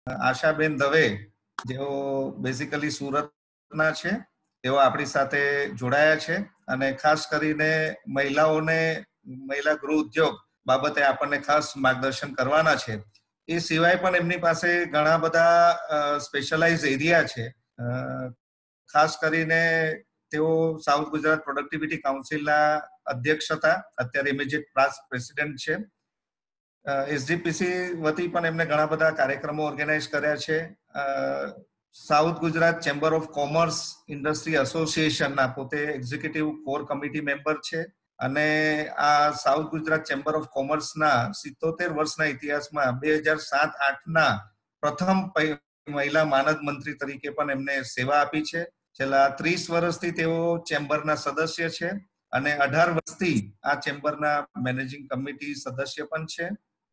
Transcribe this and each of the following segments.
આશાબેન દવે જેઓ બેઝિકલી સુરતના છે, તેઓ આપણી સાથે જોડાયા છે અને ખાસ કરીને મહિલા ગૃહ ઉદ્યોગ બાબતે આપણને ખાસ માર્ગદર્શન કરવાના છે. એ સિવાય પણ એમની પાસે ઘણા બધા સ્પેશિયલાઇઝ એરિયા છે. ખાસ કરીને તેઓ સાઉથ ગુજરાત પ્રોડક્ટિવિટી કાઉન્સિલના અધ્યક્ષ હતા, અત્યારે ઇમિડિયેટ પાસ્ટ પ્રેસિડેન્ટ છે. એસજીપીસી વતી પણ એમને ઘણા બધા કાર્યક્રમો ઓર્ગેનાઇઝ કર્યા છે. South Gujarat chamber of commerce industry એસોસિએશનના પોતે એક્ઝિક્યુટિવ કોર કમિટી મેમ્બર છે અને આ સાઉથ ગુજરાત ચેમ્બર ઓફ કોમર્સના 77 વર્ષના ઇતિહાસમાં 2007-8ના પ્રથમ મહિલા માનદ મંત્રી તરીકે પણ એમને સેવા આપી છે. છેલ્લા 30 વર્ષથી તેઓ ચેમ્બરના સદસ્ય છે અને 18 વર્ષથી આ ચેમ્બરના મેનેજિંગ કમિટી સદસ્ય પણ છે.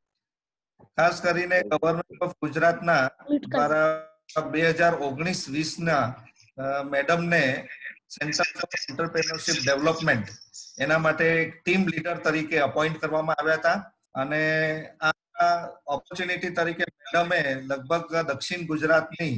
ખાસ કરીને ગવર્નમેન્ટ ઓફ ગુજરાતના દ્વારા 2019-20ના મેડમને સેન્ટર ફોર એન્ટરપ્રેન્યોરશિપ ડેવલપમેન્ટ એના માટે ટીમ લીડર તરીકે અપોઇન્ટ કરવામાં આવ્યા હતા અને આ ઓપોર્ચ્યુનિટી તરીકે મેડમે લગભગ દક્ષિણ ગુજરાતની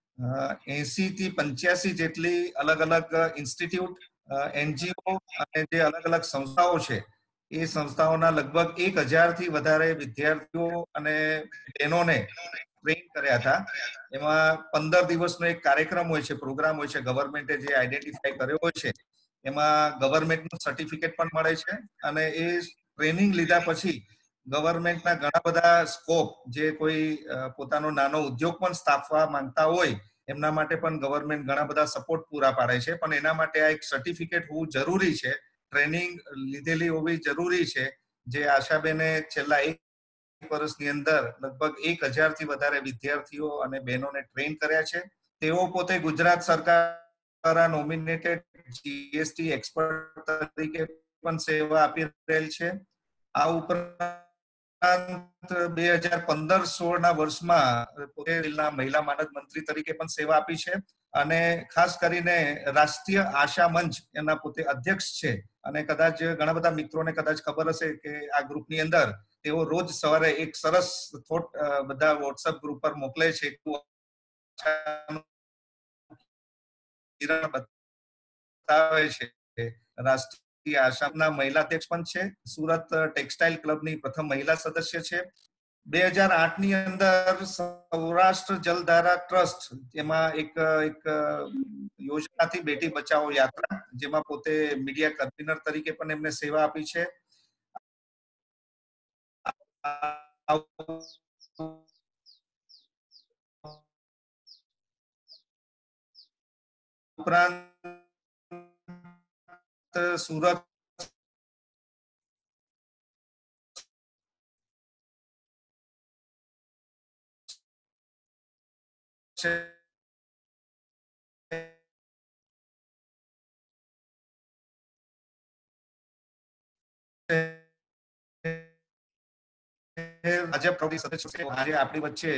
80 થી 85 જેટલી અલગ અલગ ઇન્સ્ટિટ્યૂટ, એનજીઓ અને જે અલગ અલગ સંસ્થાઓ છે એ સંસ્થાઓના લગભગ 1000 થી વધારે વિદ્યાર્થીઓ અને બહેનોને ટ્રેન કર્યા હતા. એમાં 15 દિવસનો એક કાર્યક્રમ હોય છે, પ્રોગ્રામ હોય છે, ગવર્મેન્ટે જે આઈડેન્ટિફાઈ કર્યો હોય છે એમાં ગવર્મેન્ટનું સર્ટિફિકેટ પણ મળે છે અને એ ટ્રેનિંગ લીધા પછી ગવર્મેન્ટના ઘણા બધા સ્કોપ, જે કોઈ પોતાનો નાનો ઉદ્યોગ પણ સ્થાપવા માંગતા હોય એમના માટે પણ ગવર્મેન્ટ ઘણા બધા સપોર્ટ પૂરા પાડે છે. પણ એના માટે આ એક સર્ટિફિકેટ હોવું જરૂરી છે, ટ્રેનિંગ લીધેલી હોવી જરૂરી છે, જે આશાબેને છેલ્લા 1 વર્ષની અંદર લગભગ 1000 થી વધારે વિદ્યાર્થીઓ અને બહેનોને ટ્રેન કર્યા છે. તેઓ પોતે ગુજરાત સરકાર દ્વારા નોમિનેટેડ જીએસટી એક્સપર્ટ તરીકે પણ સેવા આપી રહેલ છે. આ ઉપરાંત 2015-16ના વર્ષમાં પોતે મહિલા માનદ મંત્રી તરીકે પણ સેવા આપી છે અને ખાસ કરીને રાષ્ટ્રીય આશા મંચ એના પોતે અધ્યક્ષ છે. અને કદાચ ઘણા બધા મિત્રોને કદાચ ખબર હશે કે આ ગ્રુપની અંદર તેઓ રોજ સવારે એક સરસ થોટ બધા વોટ્સએપ ગ્રુપ પર મોકલે છે. બતાવે છે. રાષ્ટ્રીય આશાના મહિલા અધ્યક્ષ પણ છે. સુરત ટેક્સટાઇલ ક્લબની પ્રથમ મહિલા સદસ્ય છે. 2008ની અંદર સૌરાષ્ટ્ર જલધારા ટ્રસ્ટ, જેમાં એક યોજનાથી બેટી બચાવો યાત્રા, જેમાં પોતે મીડિયા કન્વીનર તરીકે પણ એમને સેવા આપી છે. ઉપરાંત સુરત ભાજપ પ્રદેશ સદસ્ય આજે આપણી વચ્ચે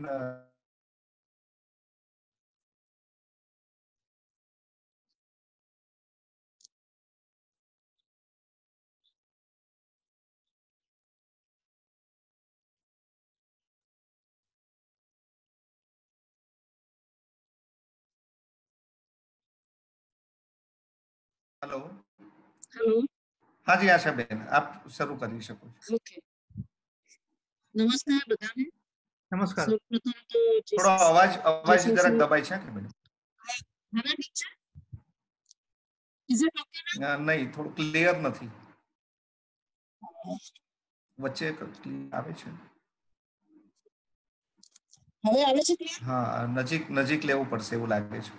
हेलो हेलो हाँ जी आशाबेन, आप शुरू कर શકો છો. ओके नमस्कार બધાને. નમસ્કાર. સૌપ્રથમ તો થોડો અવાજ જરાક દબાય છે કે મેડમ? હવે ઠીક છે? ઇઝ ઇટ ઓકે ના? નહીં, થોડું ક્લિયર નથી, વચ્ચે આવે છે. હવે આવે છે ક્લિયર? હા, નજીક લેવું પડશે એવું લાગે છે.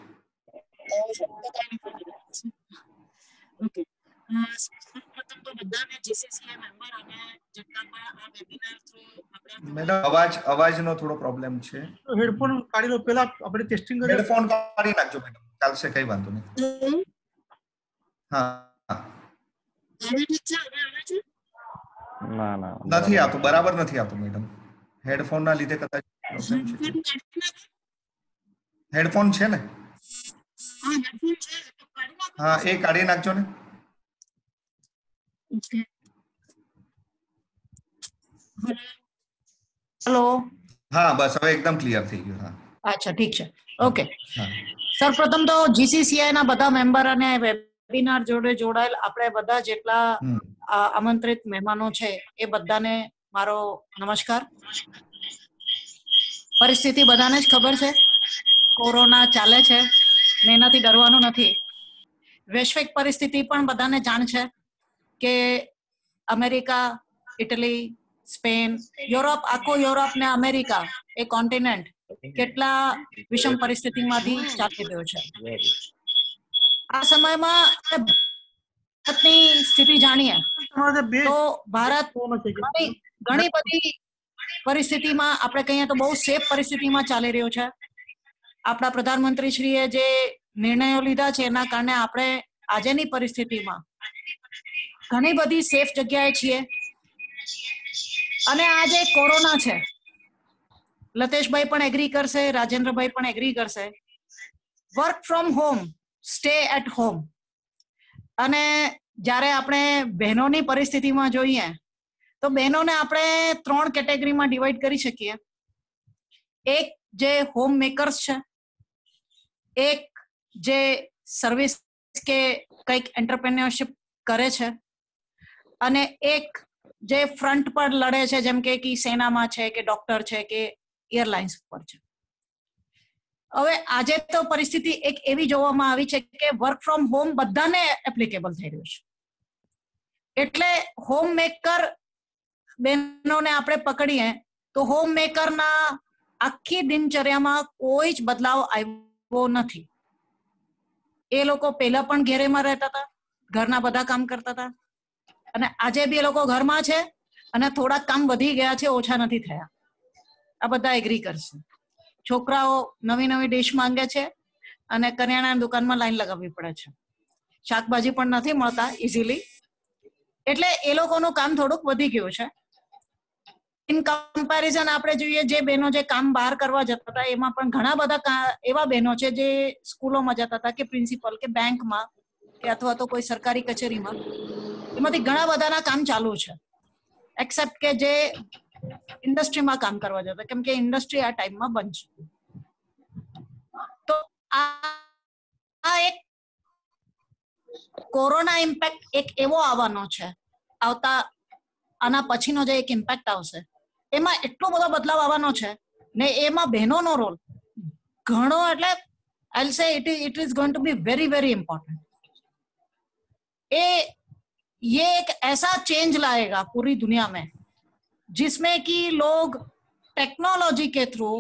ઓકે. સૌપ્રથમ તો બધાને જીસીસીએ મેમ્બર અને જેટલા પણ આ વેબિનાર થ્રુ આપણે મેડમ અવાજનો થોડો પ્રોબ્લેમ છે. હેડફોન કાઢી લો, પહેલા આપણે ટેસ્ટિંગ કરીએ. હેડફોન કાઢી નાખજો મેડમ, ચાલશે, કઈ વાંધો નહીં. હા, હવે ઠીક છે? હવે આવે છે? ના નથી આવતું, બરાબર નથી આવતું મેડમ. હેડફોન ના લીધે કદાચ પ્રોબ્લેમ છે. હેડફોન છે ને? હા, હેડફોન છે તો કાઢી નાખો. હા, એ કાઢી નાખજો ને. ઓકે. હેલો. હા બસ હવે એકદમ ક્લિયર થઈ ગયું. હા અચ્છા ઠીક છે, ઓકે. હા સર્વપ્રથમ તો જીસીસીઆઈ ના બધા મેમ્બર અને વેબિનાર જોડે જોડાયેલ આપણે બધા જેટલા આમંત્રિત મહેમાનો છે એ બધાને મારો નમસ્કાર. પરિસ્થિતિ બધાને જ ખબર છે, કોરોના ચાલે છે ને એનાથી ડરવાનું નથી. વૈશ્વિક પરિસ્થિતિ પણ બધાને જાણ છે કે અમેરિકા, ઇટલી, સ્પેન, યુરોપ, આખો યુરોપ ને અમેરિકા એ કોન્ટિનેન્ટ કેટલા વિષમ પરિસ્થિતિમાંથી ચાલી રહ્યો છે. આ સમયમાં ભારતની સ્થિતિ જાણીએ તો ભારત ઘણી બધી પરિસ્થિતિમાં આપણે કહીએ તો બહુ સેફ પરિસ્થિતિમાં ચાલી રહ્યો છે. આપણા પ્રધાનમંત્રી શ્રીએ જે નિર્ણયો લીધા છે એના કારણે આપણે આજેની પરિસ્થિતિમાં ઘણી બધી સેફ જગ્યાએ છીએ. અને આ જે કોરોના છે, લતેશભાઈ પણ એગ્રી કરશે, રાજેન્દ્રભાઈ પણ એગ્રી કરશે, work from home, stay at home. અને જ્યારે આપણે બહેનોની પરિસ્થિતિમાં જોઈએ તો બહેનોને આપણે 3 કેટેગરીમાં ડિવાઈડ કરી શકીએ. એક જે હોમ મેકર્સ છે, એક જે સર્વિસ કે કંઈક એન્ટરપ્રેન્યોરશિપ કરે છે, અને એક જે ફ્રન્ટ પર લડે છે, જેમ કે સેનામાં છે કે ડોક્ટર છે કે એરલાઇન્સ પર છે. હવે આજે તો પરિસ્થિતિ એક એવી જોવામાં આવી છે કે વર્ક ફ્રોમ હોમ બધાને એપ્લિકેબલ થઈ રહ્યું છે. એટલે હોમ મેકર બહેનોને આપણે પકડીએ તો હોમ મેકરના આખી દિનચર્યામાં કોઈ જ બદલાવ આવ્યો નથી. એ લોકો પહેલા પણ ઘેરેમાં રહેતા હતા, ઘરના બધા કામ કરતા હતા, અને આજે બી એ લોકો ઘરમાં છે અને થોડાક કામ વધી ગયા છે, ઓછા નથી થયા. આ બધા એગ્રી કરશે. છોકરાઓ નવી નવી ડિશ માંગે છે અને કરિયાણાની દુકાનમાં લાઈન લગાવવી પડે છે. શાકભાજી પણ નથી મળતા ઇઝીલી, એટલે એ લોકોનું કામ થોડુંક વધી ગયું છે. ઇન કમ્પેરિઝન આપણે જોઈએ જે બહેનો જે કામ બહાર કરવા જતા હતા એમાં પણ ઘણા બધા એવા બહેનો છે જે સ્કૂલોમાં જતા હતા કે પ્રિન્સિપલ કે બેંકમાં કે અથવા તો કોઈ સરકારી કચેરીમાં, એમાંથી ઘણા બધાના કામ ચાલુ છે. એક્સેપ્ટ કે જે ઇન્ડસ્ટ્રીમાં કામ કરવા જતા, કેમ કે ઇન્ડસ્ટ્રી આ ટાઈમમાં બંધ છે. તો આ એક કોરોના ઇમ્પેક્ટ એક એવો આવવાનો છે, આવતા આના પછીનો જે એક ઇમ્પેક્ટ આવશે એમાં એટલો બધો બદલાવ આવવાનો છે ને એમાં બહેનોનો રોલ ઘણો, એટલે I'll say it is going to be very very important. ये एक ऐसा चेंज लाएगा पूरी दुनिया में जिसमें कि लोग टेक्नोलॉजी के थ्रू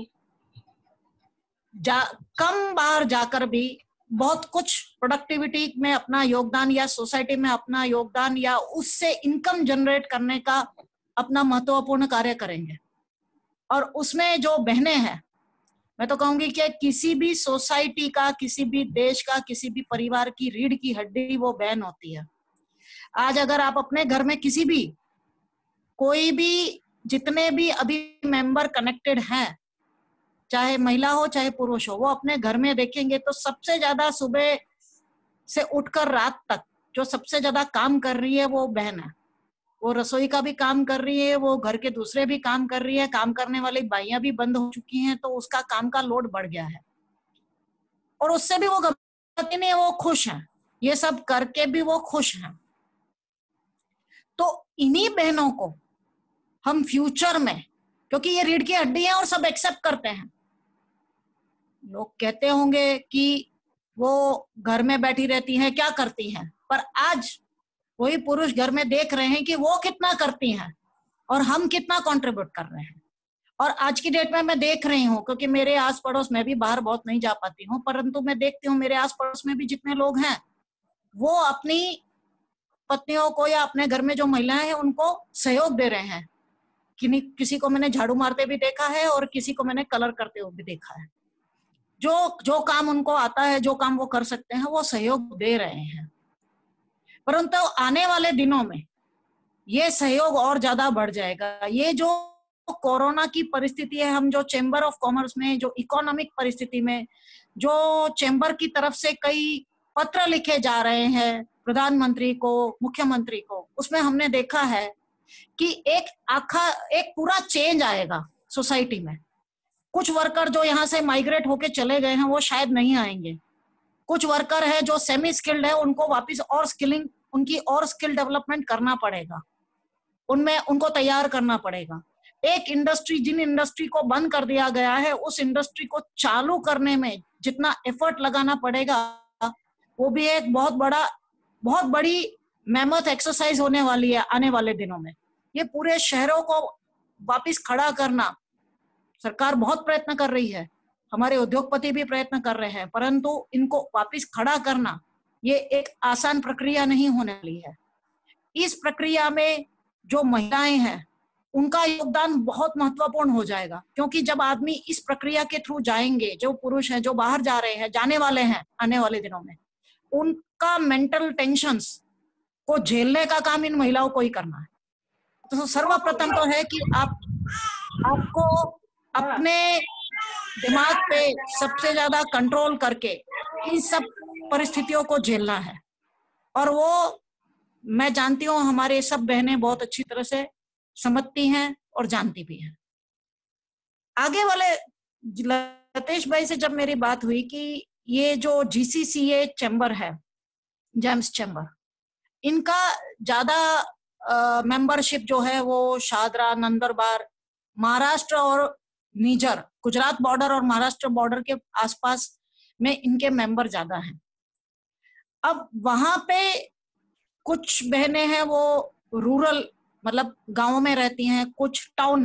कम बाहर जाकर भी बहुत कुछ प्रोडक्टिविटी में अपना योगदान या सोसाइटी में अपना योगदान या उससे इनकम जनरेट करने का अपना महत्वपूर्ण कार्य करेंगे. और उसमें जो बहनें हैं, मैं तो कहूंगी कि किसी भी सोसाइटी का, किसी भी देश का, किसी भी परिवार की रीढ़ की हड्डी वो बहन होती है. आज अगर आप अपने घर में किसी भी, कोई भी, जितने भी अभी मेंबर कनेक्टेड हैं, चाहे महिला हो चाहे पुरुष हो, वो अपने घर में देखेंगे तो सबसे ज्यादा सुबह से उठकर रात तक जो सबसे ज्यादा काम कर रही है वो बहन है. वो रसोई का भी काम कर रही है, वो घर के दूसरे भी काम कर रही है, काम करने वाली बाइयां भी बंद हो चुकी हैं, तो उसका काम का लोड बढ़ गया है. और उससे भी वो घबराती नहीं है, वो खुश है, ये सब करके भी वो खुश है. तो इन्हीं बहनों को हम फ्यूचर में, क्योंकि ये रीढ़ की हड्डी है और सब एक्सेप्ट करते हैं. लोग कहते होंगे कि वो घर में बैठी रहती हैं, क्या करती हैं, पर आज वही पुरुष घर में देख रहे हैं कि वो कितना करती हैं और हम कितना कंट्रीब्यूट कर रहे हैं. और आज की डेट में मैं देख रही हूँ, क्योंकि मेरे आस पड़ोस में भी बाहर बहुत नहीं जा पाती हूँ, परंतु मैं देखती हूँ मेरे आस पड़ोस में भी जितने लोग हैं वो अपनी पत्नियों को या अपने घर में जो महिलाएं हैं उनको सहयोग दे रहे हैं. किसी को मैंने झाड़ू मारते भी देखा है और किसी को मैंने कलर करते हुए भी देखा है. जो काम उनको आता है, जो काम वो कर सकते हैं, वो सहयोग दे रहे हैं. परंतु आने वाले दिनों में ये सहयोग और ज्यादा बढ़ जाएगा. ये जो कोरोना की परिस्थिति है, हम जो चेंबर ऑफ कॉमर्स में, जो इकोनॉमिक परिस्थिति में, जो चेंबर की तरफ से कई पत्र लिखे जा रहे हैं प्रधानमंत्री को, मुख्यमंत्री को, उसमें हमने देखा है कि एक पूरा चेंज आएगा सोसाइटी में. कुछ वर्कर जो यहाँ से माइग्रेट होके चले गए हैं वो शायद नहीं आएंगे। कुछ वर्कर है जो सेमी स्किल्ड है, उनको वापस और स्किलिंग, उनकी और स्किल डेवलपमेंट करना पड़ेगा, उनमें उनको तैयार करना पड़ेगा। एक इंडस्ट्री, जिन इंडस्ट्री को बंद कर दिया गया है, उस इंडस्ट्री को चालू करने में जितना एफर्ट लगाना पड़ेगा वो भी एक बहुत बड़ी मेहनत एक्सरसाइज होने वाली है आने वाले दिनों में। ये पूरे शहरों को वापस खड़ा करना सरकार बहुत प्रयत्न कर रही है, हमारे उद्योगपति भी प्रयत्न कर रहे हैं, परंतु इनको वापस खड़ा करना ये एक आसान प्रक्रिया नहीं होने वाली है। इस प्रक्रिया में जो महिलाएं हैं उनका योगदान बहुत महत्वपूर्ण हो जाएगा, क्योंकि जब आदमी इस प्रक्रिया के थ्रू जाएंगे, जो पुरुष हैं जो बाहर जा रहे हैं, जाने वाले हैं आने वाले दिनों में, उनका मेंटल टेंशन्स को झेलने का काम इन महिलाओं को ही करना है। तो सर्वप्रथम तो है कि आपको अपने दिमाग पे सबसे ज्यादा कंट्रोल करके इन सब परिस्थितियों को झेलना है, और वो मैं जानती हूँ हमारे सब बहनें बहुत अच्छी तरह से समझती हैं और जानती भी हैं। आगे वाले लतेश भाई से जब मेरी बात हुई कि ये जो GCCA चैम्बर है, जेम्स चैम्बर, इनका ज्यादा मेंबरशिप जो है वो शाहदरा, नंदरबार, महाराष्ट्र और नीजर, गुजरात बॉर्डर और महाराष्ट्र बॉर्डर के आसपास में इनके मेंबर ज्यादा हैं। अब वहां पे कुछ बहनें हैं वो रूरल मतलब गांवों में रहती हैं, कुछ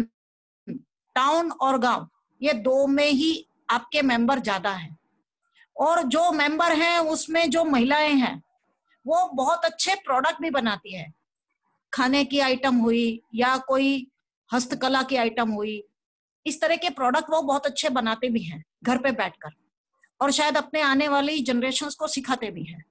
टाउन और गांव ये दो में ही आपके मेंबर ज्यादा हैं। और जो मेंबर हैं उसमें जो महिलाएं हैं वो बहुत अच्छे प्रोडक्ट भी बनाती है, खाने की आइटम हुई या कोई हस्तकला की आइटम हुई, इस तरह के प्रोडक्ट वो बहुत अच्छे बनाते भी हैं घर पे बैठकर, और शायद अपने आने वाली जनरेशन्स को सिखाते भी हैं।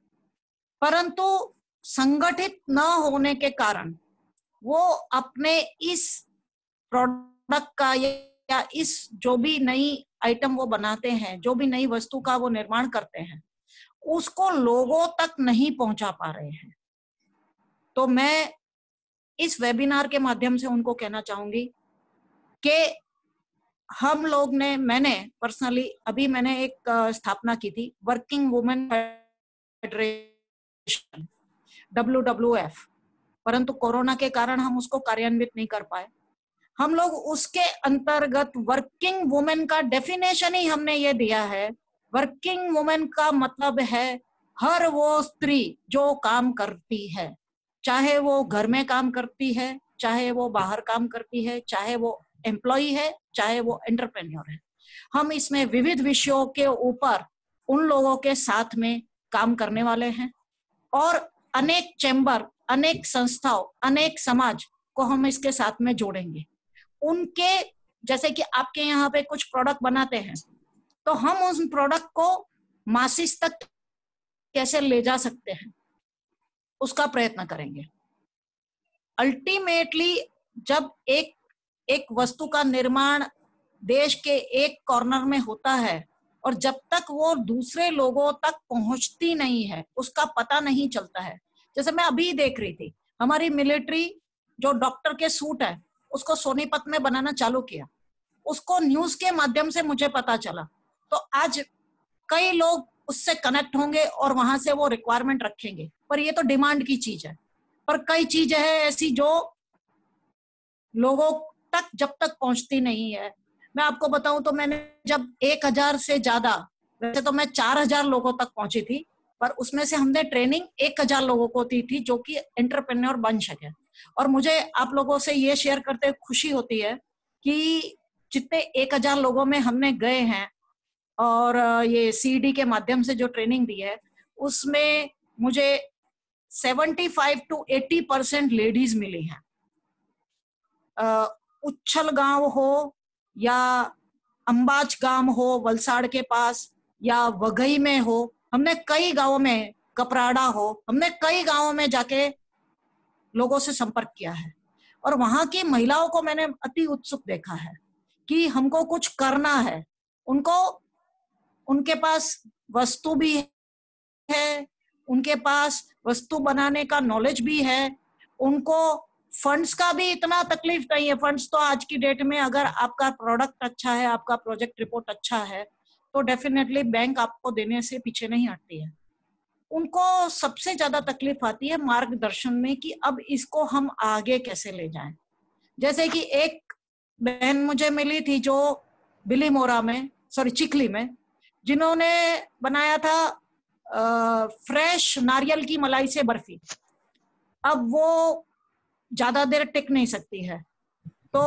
परंतु संगठित न होने के कारण वो अपने इस प्रोडक्ट का या इस जो भी नई आइटम वो बनाते हैं, जो भी नई वस्तु का वो निर्माण करते हैं, उसको लोगों तक नहीं पहुंचा पा रहे हैं। तो मैं इस वेबिनार के माध्यम से उनको कहना चाहूंगी कि हम लोग ने, मैंने पर्सनली अभी मैंने एक स्थापना की थी, वर्किंग वुमेन फेडरेशन WWF, परंतु कोरोना के कारण हम उसको कार्यान्वित नहीं कर पाए। हम लोग उसके अंतर्गत वर्किंग वुमेन का डेफिनेशन ही हमने ये दिया है। वर्किंग वुमेन का मतलब है हर वो स्त्री जो काम करती है, चाहे वो घर में काम करती है, चाहे वो बाहर काम करती है, चाहे वो एम्प्लॉय है, चाहे वो एंटरप्रेन्योर है। हम इसमें विविध विषयों के ऊपर उन लोगों के साथ में काम करने वाले हैं, और अनेक चैम्बर, अनेक संस्थाओं, अनेक समाज को हम इसके साथ में जोड़ेंगे। उनके जैसे कि आपके यहाँ पे कुछ प्रोडक्ट बनाते हैं, तो हम उस प्रोडक्ट को मासिस तक कैसे ले जा सकते हैं उसका प्रयत्न करेंगे। अल्टीमेटली जब एक वस्तु का निर्माण देश के एक कॉर्नर में होता है और जब तक वो दूसरे लोगों तक पहुंचती नहीं है उसका पता नहीं चलता है। जैसे मैं अभी देख रही थी, हमारी मिलिट्री जो डॉक्टर के सूट है उसको सोनीपत में बनाना चालू किया, उसको न्यूज के माध्यम से मुझे पता चला। तो आज कई लोग उससे कनेक्ट होंगे और वहां से वो रिक्वायरमेंट रखेंगे, पर ये तो डिमांड की चीज है। पर कई चीजें है ऐसी जो लोगों तक जब तक पहुंचती नहीं है। मैं आपको बताऊं तो मैंने जब 1000 से ज्यादा, वैसे तो मैं 4000 लोगों तक पहुंची थी, पर उसमें से हमने ट्रेनिंग 1000 लोगों को दी थी जो कि एंटरप्रेन्योर बन सके। और मुझे आप लोगों से ये शेयर करते खुशी होती है कि जितने 1000 लोगों में हमने गए हैं और ये CD के माध्यम से जो ट्रेनिंग दी है उसमें मुझे 75 to 80% लेडीज मिली हैं। उच्छल गांव हो या अंबाज गांव हो वलसाड़ के पास, या वघई में हो, हमने कई गांवों में, कपराड़ा हो, हमने कई गांवों में जाके लोगों से संपर्क किया है। और वहां की महिलाओं को मैंने अति उत्सुक देखा है कि हमको कुछ करना है। उनके पास वस्तु भी है, उनके पास वस्तु बनाने का नॉलेज भी है, उनको फंड्स का भी इतना तकलीफ नहीं है। फंड्स तो आज की डेट में अगर आपका प्रोडक्ट अच्छा है, आपका प्रोजेक्ट रिपोर्ट अच्छा है, तो डेफिनेटली बैंक आपको देने से पीछे नहीं हटती है। उनको सबसे ज्यादा तकलीफ आती है मार्गदर्शन में कि अब इसको हम आगे कैसे ले जाएं। जैसे कि एक बहन मुझे मिली थी जो बिलीमोरा में, चिखली में, जिन्होंने बनाया था फ्रेश नारियल की मलाई से बर्फी। अब वो ज्यादा देर टिक नहीं सकती है, तो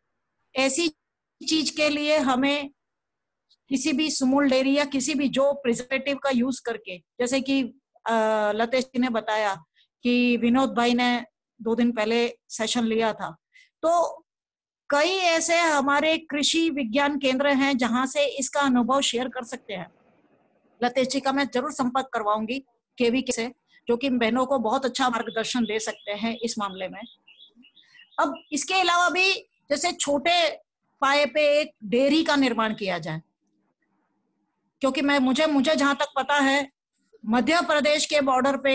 ऐसी चीज के लिए हमें किसी भी स्मॉल डेयरी या किसी भी जो प्रिजर्वेटिव का यूज करके, जैसे कि लतेश जी ने बताया कि विनोद भाई ने 2 दिन पहले सेशन लिया था, तो कई ऐसे हमारे कृषि विज्ञान केंद्र हैं जहां से इसका अनुभव शेयर कर सकते हैं। लतेश जी का मैं जरूर संपर्क करवाऊंगी केवीके से, जो कि बहनों को बहुत अच्छा मार्गदर्शन दे सकते हैं इस मामले में। अब इसके अलावा भी जैसे छोटे पाए पे एक डेयरी का निर्माण किया जाए, क्योंकि मुझे जहां तक पता है मध्य प्रदेश के बॉर्डर पे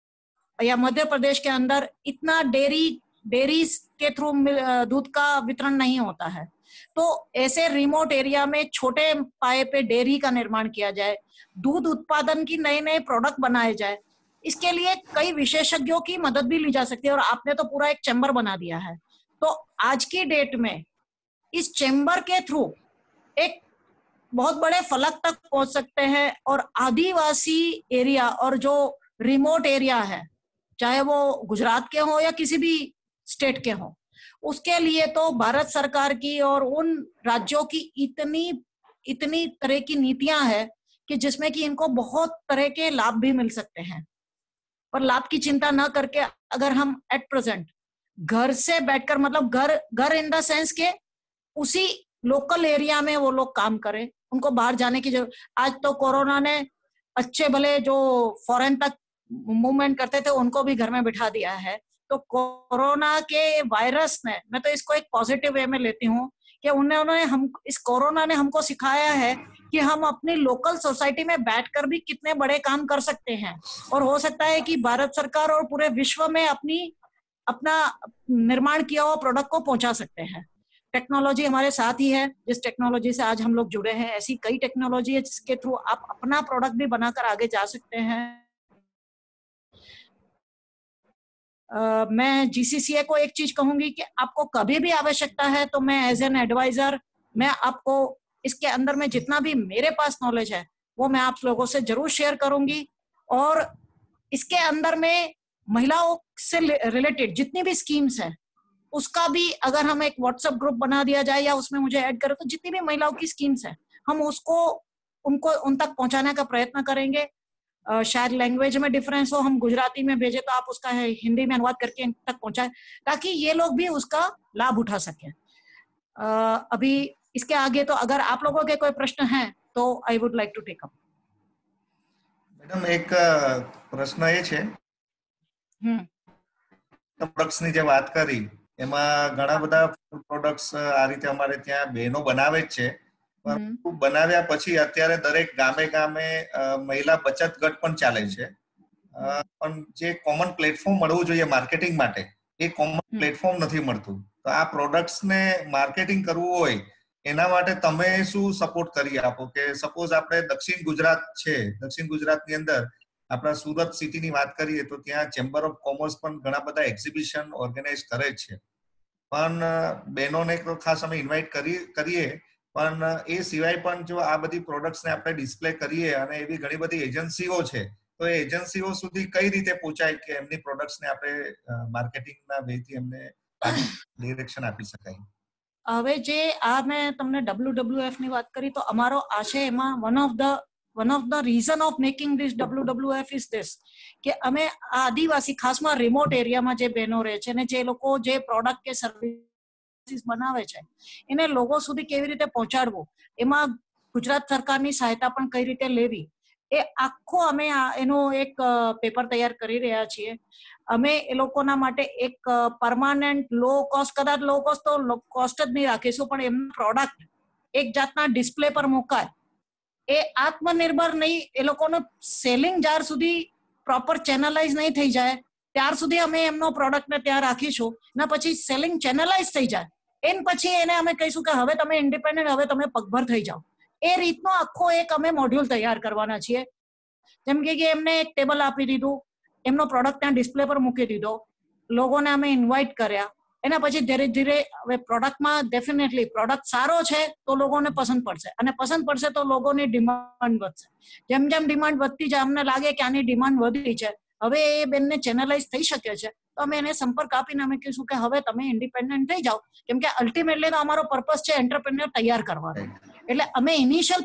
या मध्य प्रदेश के अंदर इतना डेयरी के थ्रू दूध का वितरण नहीं होता है। तो ऐसे रिमोट एरिया में छोटे पाए पे डेयरी का निर्माण किया जाए, दूध उत्पादन की नए नए प्रोडक्ट बनाए जाए। इसके लिए कई विशेषज्ञों की मदद भी ली जा सकती है, और आपने तो पूरा एक चैम्बर बना दिया है। तो आज की डेट में इस चैम्बर के थ्रू एक बहुत बड़े फलक तक पहुंच सकते हैं, और आदिवासी एरिया और जो रिमोट एरिया है, चाहे वो गुजरात के हो या किसी भी स्टेट के हो, उसके लिए तो भारत सरकार की और उन राज्यों की इतनी तरह की नीतियां हैं कि जिसमें कि इनको बहुत तरह के लाभ भी मिल सकते हैं। पर लाभ की चिंता न करके अगर हम एट प्रेजेंट घर से बैठकर, मतलब घर इन द सेंस के उसी लोकल एरिया में वो लोग काम करें, उनको बाहर जाने की जरूरत। आज तो कोरोना ने अच्छे भले जो फॉरेन तक मूवमेंट करते थे उनको भी घर में बिठा दिया है। तो कोरोना के वायरस ने, मैं तो इसको एक पॉजिटिव वे में लेती हूँ कि इस कोरोना ने हमको सिखाया है कि हम अपनी लोकल सोसाइटी में बैठकर भी कितने बड़े काम कर सकते हैं, और हो सकता है कि भारत सरकार और पूरे विश्व में अपना निर्माण किया हुआ प्रोडक्ट को पहुंचा सकते हैं। टेक्नोलॉजी हमारे साथ ही है। जिस टेक्नोलॉजी से आज हम लोग जुड़े हैं, ऐसी कई टेक्नोलॉजी है जिसके थ्रू आप अपना प्रोडक्ट भी बनाकर आगे जा सकते हैं। मैं जीसीसीए को एक चीज कहूंगी कि आपको कभी भी आवश्यकता है तो मैं एज एन एडवाइजर, मैं आपको इसके अंदर में जितना भी मेरे पास नॉलेज है वो मैं आप लोगों से जरूर शेयर करूंगी। और इसके अंदर में महिलाओं से रिलेटेड जितनी भी स्कीम्स हैं उसका भी अगर हम एक व्हाट्सएप ग्रुप बना दिया जाए या उसमें मुझे ऐड करें, तो जितनी भी महिलाओं की स्कीम्स हैं हम उनको उन तक पहुंचाने का प्रयत्न करेंगे। शायद लैंग्वेज में डिफरेंस हो, हम गुजराती में भेजे तो आप उसका हिंदी में अनुवाद करके इन तक पहुंचाए, ताकि ये लोग भी उसका लाभ उठा सके। अभी इसके आगे तो अगर आप लोगों के कोई प्रश्न हैं तो I would like to take up. Madam એક પ્રશ્ન એ છે, પ્રોડક્ટ્સ ની જે વાત કરી એમાં ઘણા બધા ફૂડ પ્રોડક્ટ્સ આ રીતે અમારે ત્યાં બહેનો બનાવે જ છે, પરંતુ બનાવ્યા પછી અત્યારે દરેક ગામે ગામે મહિલા બચત ગટ પણ ચાલે છે, પણ જે કોમન પ્લેટફોર્મ મળવું જોઈએ માર્કેટિંગ માટે એ કોમન પ્લેટફોર્મ નથી મળતું. તો આ પ્રોડક્ટ્સ ને માર્કેટિંગ કરવું હોય એના માટે તમે શું સપોર્ટ કરી આપો? કે સપોઝ આપણે દક્ષિણ ગુજરાત છે, દક્ષિણ ગુજરાતની અંદર આપણા સુરત સિટીની વાત કરીએ તો ત્યાં ચેમ્બર ઓફ કોમર્સ પણ ઘણા બધા એક્ઝિબિશન ઓર્ગેનાઇઝ કરે છે, પણ બહેનોને તો ખાસ અમે ઇન્વાઇટ કરીએ, પણ એ સિવાય પણ જો આ બધી પ્રોડક્ટ્સને આપણે ડિસ્પ્લે કરીએ અને એવી ઘણી બધી એજન્સીઓ છે, તો એ એજન્સીઓ સુધી કઈ રીતે પહોંચાય કે એમની પ્રોડક્ટ્સને આપણે માર્કેટિંગના વેથી એમને ડિરેક્શન આપી શકાય? હવે જે આ મેં તમને WWF ની વાત કરી, તો અમારો આશય એમાં one of the reason of making this WWF is this કે અમે આદિવાસી ખાસમાં રિમોટ એરિયામાં જે બહેનો રહે છે ને જે લોકો જે પ્રોડક્ટ કે સર્વિસીસ બનાવે છે એને લોકો સુધી કેવી રીતે પહોંચાડવું, એમાં ગુજરાત સરકારની સહાયતા પણ કઈ રીતે લેવી, એ આખો અમે એનો એક પેપર તૈયાર કરી રહ્યા છીએ. અમે એ લોકોના માટે એક પરમાનન્ટ લો કોસ્ટ, કદાચ લો કોસ્ટ તો કોસ્ટ જ નહીં રાખીશું, પણ એમનું પ્રોડક્ટ એક જાતના ડિસ્પ્લે પર મુકાય, એ આત્મનિર્ભર નહીં, એ લોકોનો સેલિંગ જ્યાર સુધી પ્રોપર ચેનલાઇઝ નહીં થઈ જાય ત્યાર સુધી અમે એમનો પ્રોડક્ટને ત્યાં રાખીશું ને પછી સેલિંગ ચેનલાઇઝ થઈ જાય એન પછી એને અમે કહીશું કે હવે તમે ઇન્ડિપેન્ડન્ટ, હવે તમે પગભર થઈ જાઓ. એ રીતનો આખો એક અમે મોડ્યુલ તૈયાર કરવાના છીએ. જેમ કે એમને એક ટેબલ આપી દીધું, એમનો પ્રોડક્ટ ત્યાં ડિસ્પ્લે પર મૂકી દીધો, લોકોને અમે ઇન્વાઇટ કર્યા. એના પછી ધીરે ધીરે હવે પ્રોડક્ટમાં ડેફિનેટલી પ્રોડક્ટ સારો છે તો લોકોને પસંદ પડશે, અને પસંદ પડશે તો લોકોની ડિમાન્ડ વધશે. જેમ જેમ ડિમાન્ડ વધતી જાય, અમને લાગે કે આની ડિમાન્ડ વધી છે, હવે એ બેનને ચેનલાઇઝ થઈ શકે છે, તો અમે એને સંપર્ક આપીને અમે કહીશું કે હવે તમે ઇન્ડિપેન્ડન્ટ થઈ જાઓ. કેમ કે અલ્ટિમેટલી તો અમારો પર્પઝ છે એન્ટરપ્રેન્યોર તૈયાર કરવાનો. એટલે અમે ઇનિશિયલ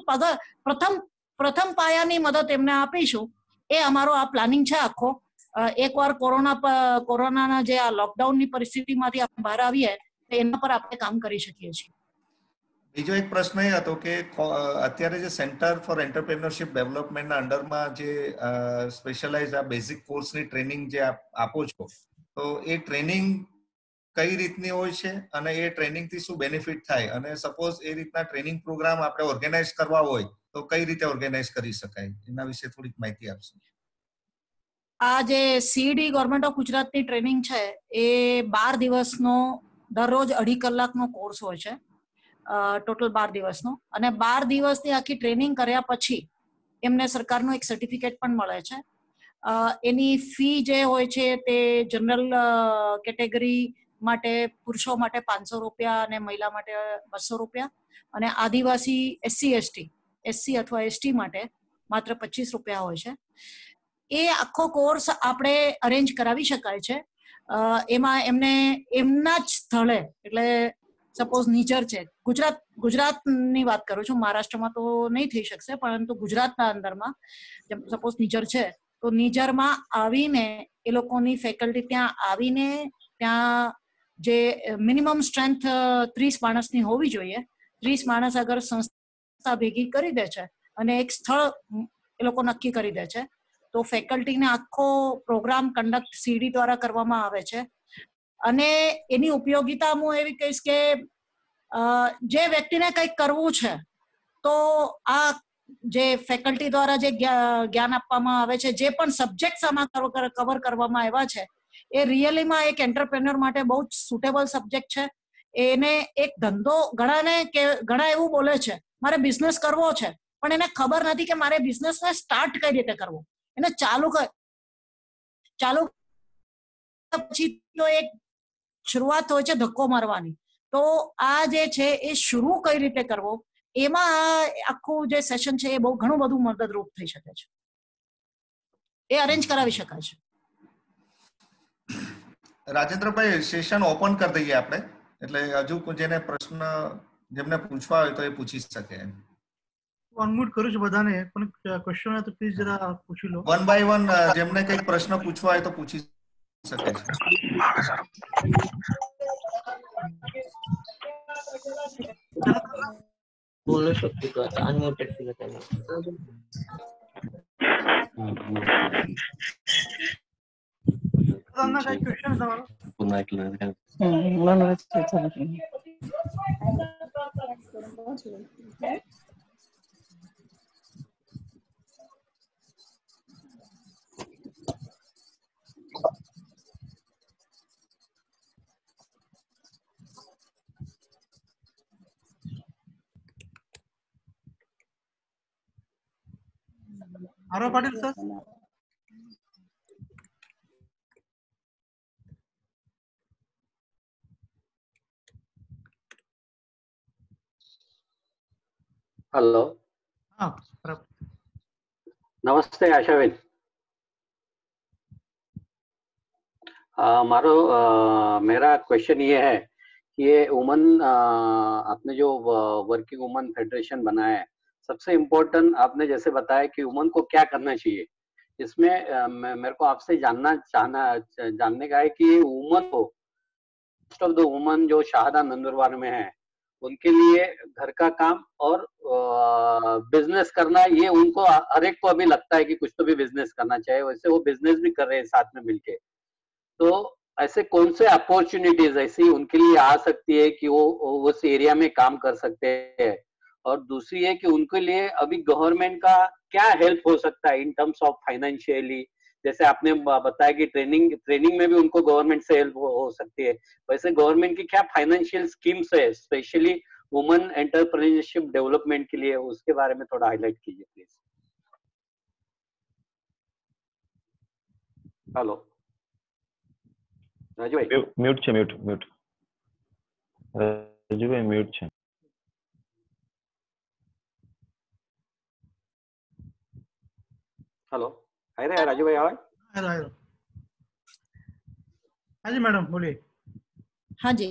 પ્રથમ પાયાની મદદ એમને આપીશું. એ અમારો આ પ્લાનિંગ છે આખો. એકવાર કોરોનાના જે આ લોકડાઉનની પરિસ્થિતિમાંથી આપણે બહાર આવીએ તો એના પર આપણે કામ કરી શકીએ છીએ. બીજો એક પ્રશ્ન એ હતો કે અત્યારે જે સેન્ટર ફોર એન્ટરપ્રેન્યોરશિપ ડેવલપમેન્ટના અંડરમાં જે સ્પેશિયલાઇઝ આ બેઝિક કોર્સની ટ્રેનિંગ જે આપો છો, તો એ ટ્રેનિંગ કઈ રીતની હોય છે અને એ ટ્રેનિંગથી શું બેનિફિટ થાય, અને સપોઝ એ રીતના ટ્રેનિંગ પ્રોગ્રામ આપણે ઓર્ગેનાઇઝ કરવા હોય તો કઈ રીતે ઓર્ગેનાઇઝ કરી શકાય, એના વિશે થોડીક માહિતી આપશો. આ જે સીડી ગવર્મેન્ટ ઓફ ગુજરાતની ટ્રેનિંગ છે એ 12 દિવસનો દરરોજ 2.5 કલાકનો કોર્સ હોય છે, ટોટલ 12 દિવસનો. અને 12 દિવસની આખી ટ્રેનિંગ કર્યા પછી એમને સરકારનું એક સર્ટિફિકેટ પણ મળે છે. એની ફી જે હોય છે તે જનરલ કેટેગરી માટે પુરુષો માટે 500 રૂપિયા અને મહિલા માટે 200 રૂપિયા, અને આદિવાસી એસસી અથવા એસટી માટે માત્ર 25 રૂપિયા હોય છે. એ આખો કોર્સ આપણે અરેન્જ કરાવી શકાય છે. એમાં એમને એમના જ સ્થળે, એટલે સપોઝ નીજર છે, ગુજરાતની વાત કરું છું, મહારાષ્ટ્રમાં તો નહીં થઈ શકશે, પરંતુ ગુજરાતના અંદરમાં સપોઝ નીજર છે તો નીજરમાં આવીને એ લોકોની ફેકલ્ટી ત્યાં આવીને, ત્યાં જે મિનિમમ સ્ટ્રેન્થ 30 માણસની હોવી જોઈએ, 30 માણસ અગર સંસ્થા ભેગી કરી દે છે અને એક સ્થળ એ લોકો નક્કી કરી દે છે, તો ફેકલ્ટીને આખો પ્રોગ્રામ કન્ડક્ટ સીડી દ્વારા કરવામાં આવે છે. અને એની ઉપયોગિતા હું એવી કહીશ કે જે વ્યક્તિને કંઈક કરવું છે તો આ જે ફેકલ્ટી દ્વારા જે જ્ઞાન આપવામાં આવે છે, જે પણ સબ્જેક્ટ આમાં કવર કરવામાં આવ્યા છે, એ રિયલીમાં એક એન્ટરપ્રેન્યોર માટે બહુ જ સુટેબલ સબ્જેક્ટ છે. એને એક ધંધો, ઘણા એવું બોલે છે મારે બિઝનેસ કરવો છે, પણ એને ખબર નથી કે મારે બિઝનેસને સ્ટાર્ટ કઈ રીતે કરવો, એને ચાલુ પછી તો એક શરૂઆત હોય છે ધક્કો મારવાની. તો આ જે છે એ શરૂ કઈ રીતે કરવો, એમાં આખું જે સેશન છે એ બહુ ઘણું બધું મદદરૂપ થઈ શકે છે. એ અરેન્જ કરાવી શકાય છે. રાજેન્દ્રભાઈ, સેશન ઓપન કરી દઈએ આપણે, એટલે હજુ જેને પ્રશ્ન જેમને પૂછવા હોય તો એ પૂછી શકે. અનમ્યુટ કરું છું બધાને, પણ ક્વેશ્ચન હોય તો પ્લીઝ જરા પૂછી લો. વન બાય વન જેમને કંઈક પ્રશ્ન પૂછવા હોય તો પૂછી શકે છે. बोलू शकतो तू आता, अनम्युटेड केलं त्याने. दादा काही क्वेश्चन आहे तुम्हाला? पुन्हा ऐकलं काय? आरो पाटील सर. हेलो, हाँ बराबर. नमस्ते आशाबेन. मेरा क्वेश्चन ये है कि ये वुमन, आपने जो वर्किंग वुमन फेडरेशन बनाया है, सबसे इम्पोर्टेंट आपने जैसे बताया कि वुमन को क्या करना चाहिए, इसमें मेरे को आपसे जानने का है कि वुमन को, मोस्ट ऑफ द वुमन जो शाहदा नंदुरबार में है, उनके लिए घर का काम और बिजनेस करना, ये उनको हर एक को अभी लगता है कि कुछ तो भी बिजनेस करना चाहिए, वैसे वो बिजनेस भी कर रहे हैं साथ में मिलके. तो ऐसे कौन से अपॉर्चुनिटीज ऐसी उनके लिए आ सकती है कि वो उस एरिया में काम कर सकते हैं, और दूसरी है कि उनके लिए अभी गवर्नमेंट का क्या हेल्प हो सकता है इन टर्म्स ऑफ फाइनेंशियली, जैसे आपने बताया कि ट्रेनिंग में भी उनको गवर्नमेंट से हेल्प हो सकती है, वैसे गवर्नमेंट की क्या फाइनेंशियल स्कीम्स है स्पेशली वुमन एंटरप्रेन्योरशिप डेवलपमेंट के लिए, उसके बारे में थोड़ा हाईलाइट कीजिए प्लीज। हेलो राजू भाई। म्यूट છે म्यूट राजू भाई म्यूट છે। हेलो है रे राजू भाई आवाज? हाँ जी मैडम बोलिए। हाँ जी।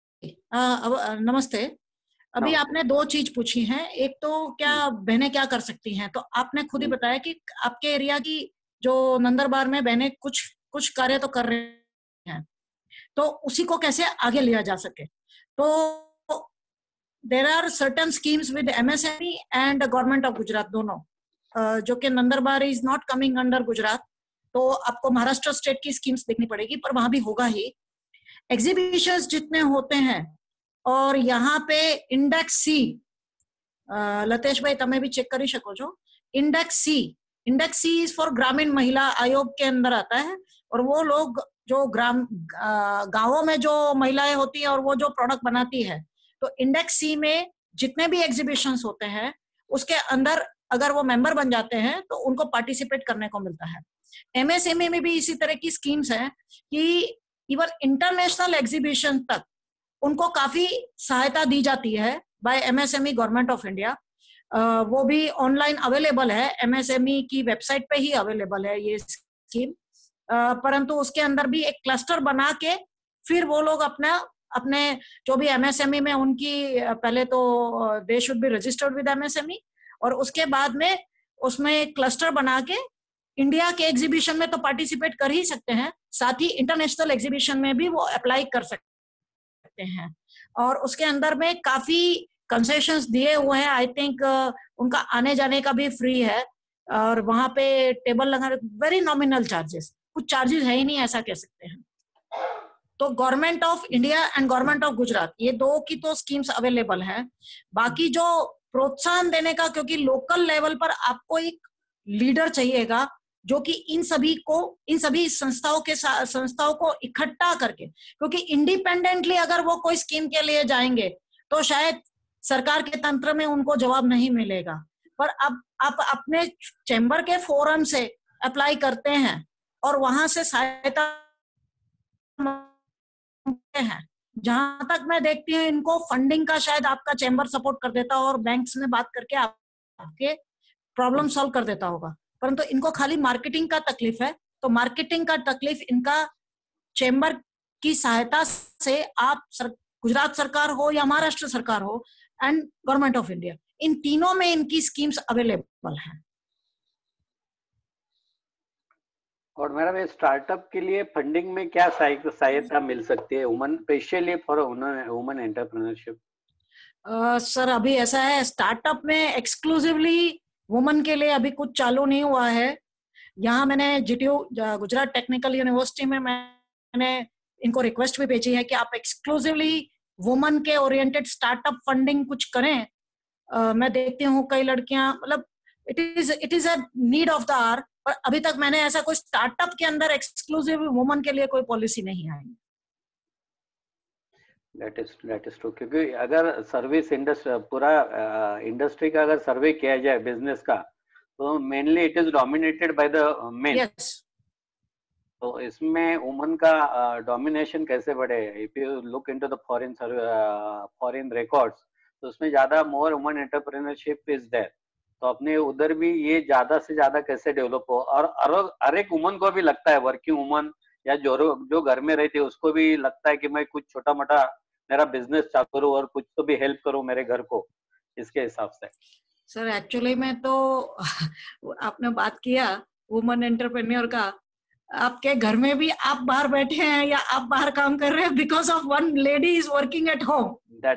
नमस्ते। अभी नमस्ते। आपने दो चीज पूछी हैं, एक तो क्या बहनें क्या कर सकती हैं, तो आपने खुद ही बताया कि आपके एरिया की जो नंदरबार में बहनें कुछ कार्य तो कर रहे हैं, तो उसी को कैसे आगे लिया जा सके। तो there are certain schemes with MSME and government of Gujarat दोनों, जो कि Nandurbar is not coming under Gujarat, तो आपको महाराष्ट्र स्टेट की स्कीम्स देखनी पड़ेगी, पर वहां भी होगा ही। एग्जीबिशंस जितने होते हैं, और यहाँ पे इंडेक्स सी, लतेश भाई तमें भी चेक करी सको છો, इंडेक्स सी इज फॉर ग्रामीण महिला आयोग के अंदर आता है, और वो लोग जो गांवों में जो महिलाएं होती है और वो जो प्रोडक्ट बनाती है, तो इंडेक्स सी में जितने भी एग्जीबिशंस होते हैं उसके अंदर अगर वो मेंबर बन जाते हैं तो उनको पार्टिसिपेट करने को मिलता है। MSME में भी इसी तरह की स्कीम्स हैं कि इवन इंटरनेशनल एग्जीबिशन तक उनको काफी सहायता दी जाती है by MSME government of India. वो भी ऑनलाइन अवेलेबल है, MSME की वेबसाइट पे ही अवेलेबल है ये स्कीम, परंतु उसके अंदर भी एक क्लस्टर बना के फिर वो लोग अपने जो भी MSME में उनकी पहले तो they should be registered with MSME, और उसके बाद में उसमें क्लस्टर बना के इंडिया के एग्जीबिशन में तो पार्टिसिपेट कर ही सकते हैं, साथ ही इंटरनेशनल एग्जीबिशन में भी वो अप्लाई कर सकते हैं, और उसके अंदर में काफी कंसेशंस दिए हुए हैं। आई थिंक उनका आने जाने का भी फ्री है, और वहां पे टेबल लगा, वेरी नॉमिनल चार्जेस, कुछ चार्जेस है ही नहीं ऐसा कह सकते हैं। तो government of India and government of Gujarat ये दो की तो स्कीम्स अवेलेबल है। बाकी जो प्रोत्साहन देने का, क्योंकि लोकल लेवल पर आपको एक लीडर चाहिएगा जो कि इन सभी संस्थाओं को इकट्ठा करके, क्योंकि इंडिपेंडेंटली अगर वो कोई स्कीम के लिए जाएंगे तो शायद सरकार के तंत्र में उनको जवाब नहीं मिलेगा, पर अब आप अपने चैम्बर के फोरम से अप्लाई करते हैं और वहां से सहायता हैं। जहां तक मैं देखती हूँ इनको फंडिंग का शायद आपका चैम्बर सपोर्ट कर देता और बैंक्स में बात करके आपके प्रॉब्लम सॉल्व कर देता होगा, परंतु इनको खाली मार्केटिंग का तकलीफ है। तो मार्केटिंग का तकलीफ इनका चैम्बर की सहायता से आप गुजरात सरकार हो या महाराष्ट्र सरकार हो एंड गवर्नमेंट ऑफ इंडिया, इन तीनों में इनकी स्कीम्स अवेलेबल हैं। और मैडम स्टार्टअप के लिए फंडिंग में क्या सहायता मिल सकती है woman, specially for woman entrepreneurship? Sir अभी ऐसा है, स्टार्टअप में एक्सक्लूसिवली वुमन के लिए अभी कुछ चालू नहीं हुआ है। यहाँ मैंने GTU गुजरात टेक्निकल यूनिवर्सिटी में मैंने इनको रिक्वेस्ट भी भेजी है कि आप एक्सक्लूसिवली वुमन के ओरिएंटेड स्टार्टअप फंडिंग कुछ करें। मैं देखती हूँ कई लड़कियां, मतलब it is a need of the hour, पर अभी तक मैंने ऐसा कोई स्टार्टअप के अंदर एक्सक्लूसिव वुमन के लिए कोई पॉलिसी नहीं आई। दैट इज ट्रू, क्योंकि अगर सर्विस इंडस्ट्री पूरा इंडस्ट्री का अगर सर्वे किया जाए बिजनेस का, तो mainly it is dominated by the men. तो इसमें वुमन का डोमिनेशन कैसे बढ़े? If you look into the foreign records, तो उसमें ज्यादा more woman entrepreneurship is there. तो अपने उधर भी ये ज्यादा से ज्यादा कैसे डेवलप हो, और हर एक वुमन को भी लगता है, वर्किंग वुमन या जो घर में रहती है उसको भी लगता है कि मैं कुछ छोटा मोटा मेरा बिजनेस चालू करूं और कुछ तो भी हेल्प करूं मेरे घर को, इसके हिसाब से। सर एक्चुअली में तो आपने बात किया वुमन एंटरप्रेन्योर का, आपके घर में भी आप बाहर बैठे हैं या आप बाहर काम कर रहे हैं because of one lady is working at home.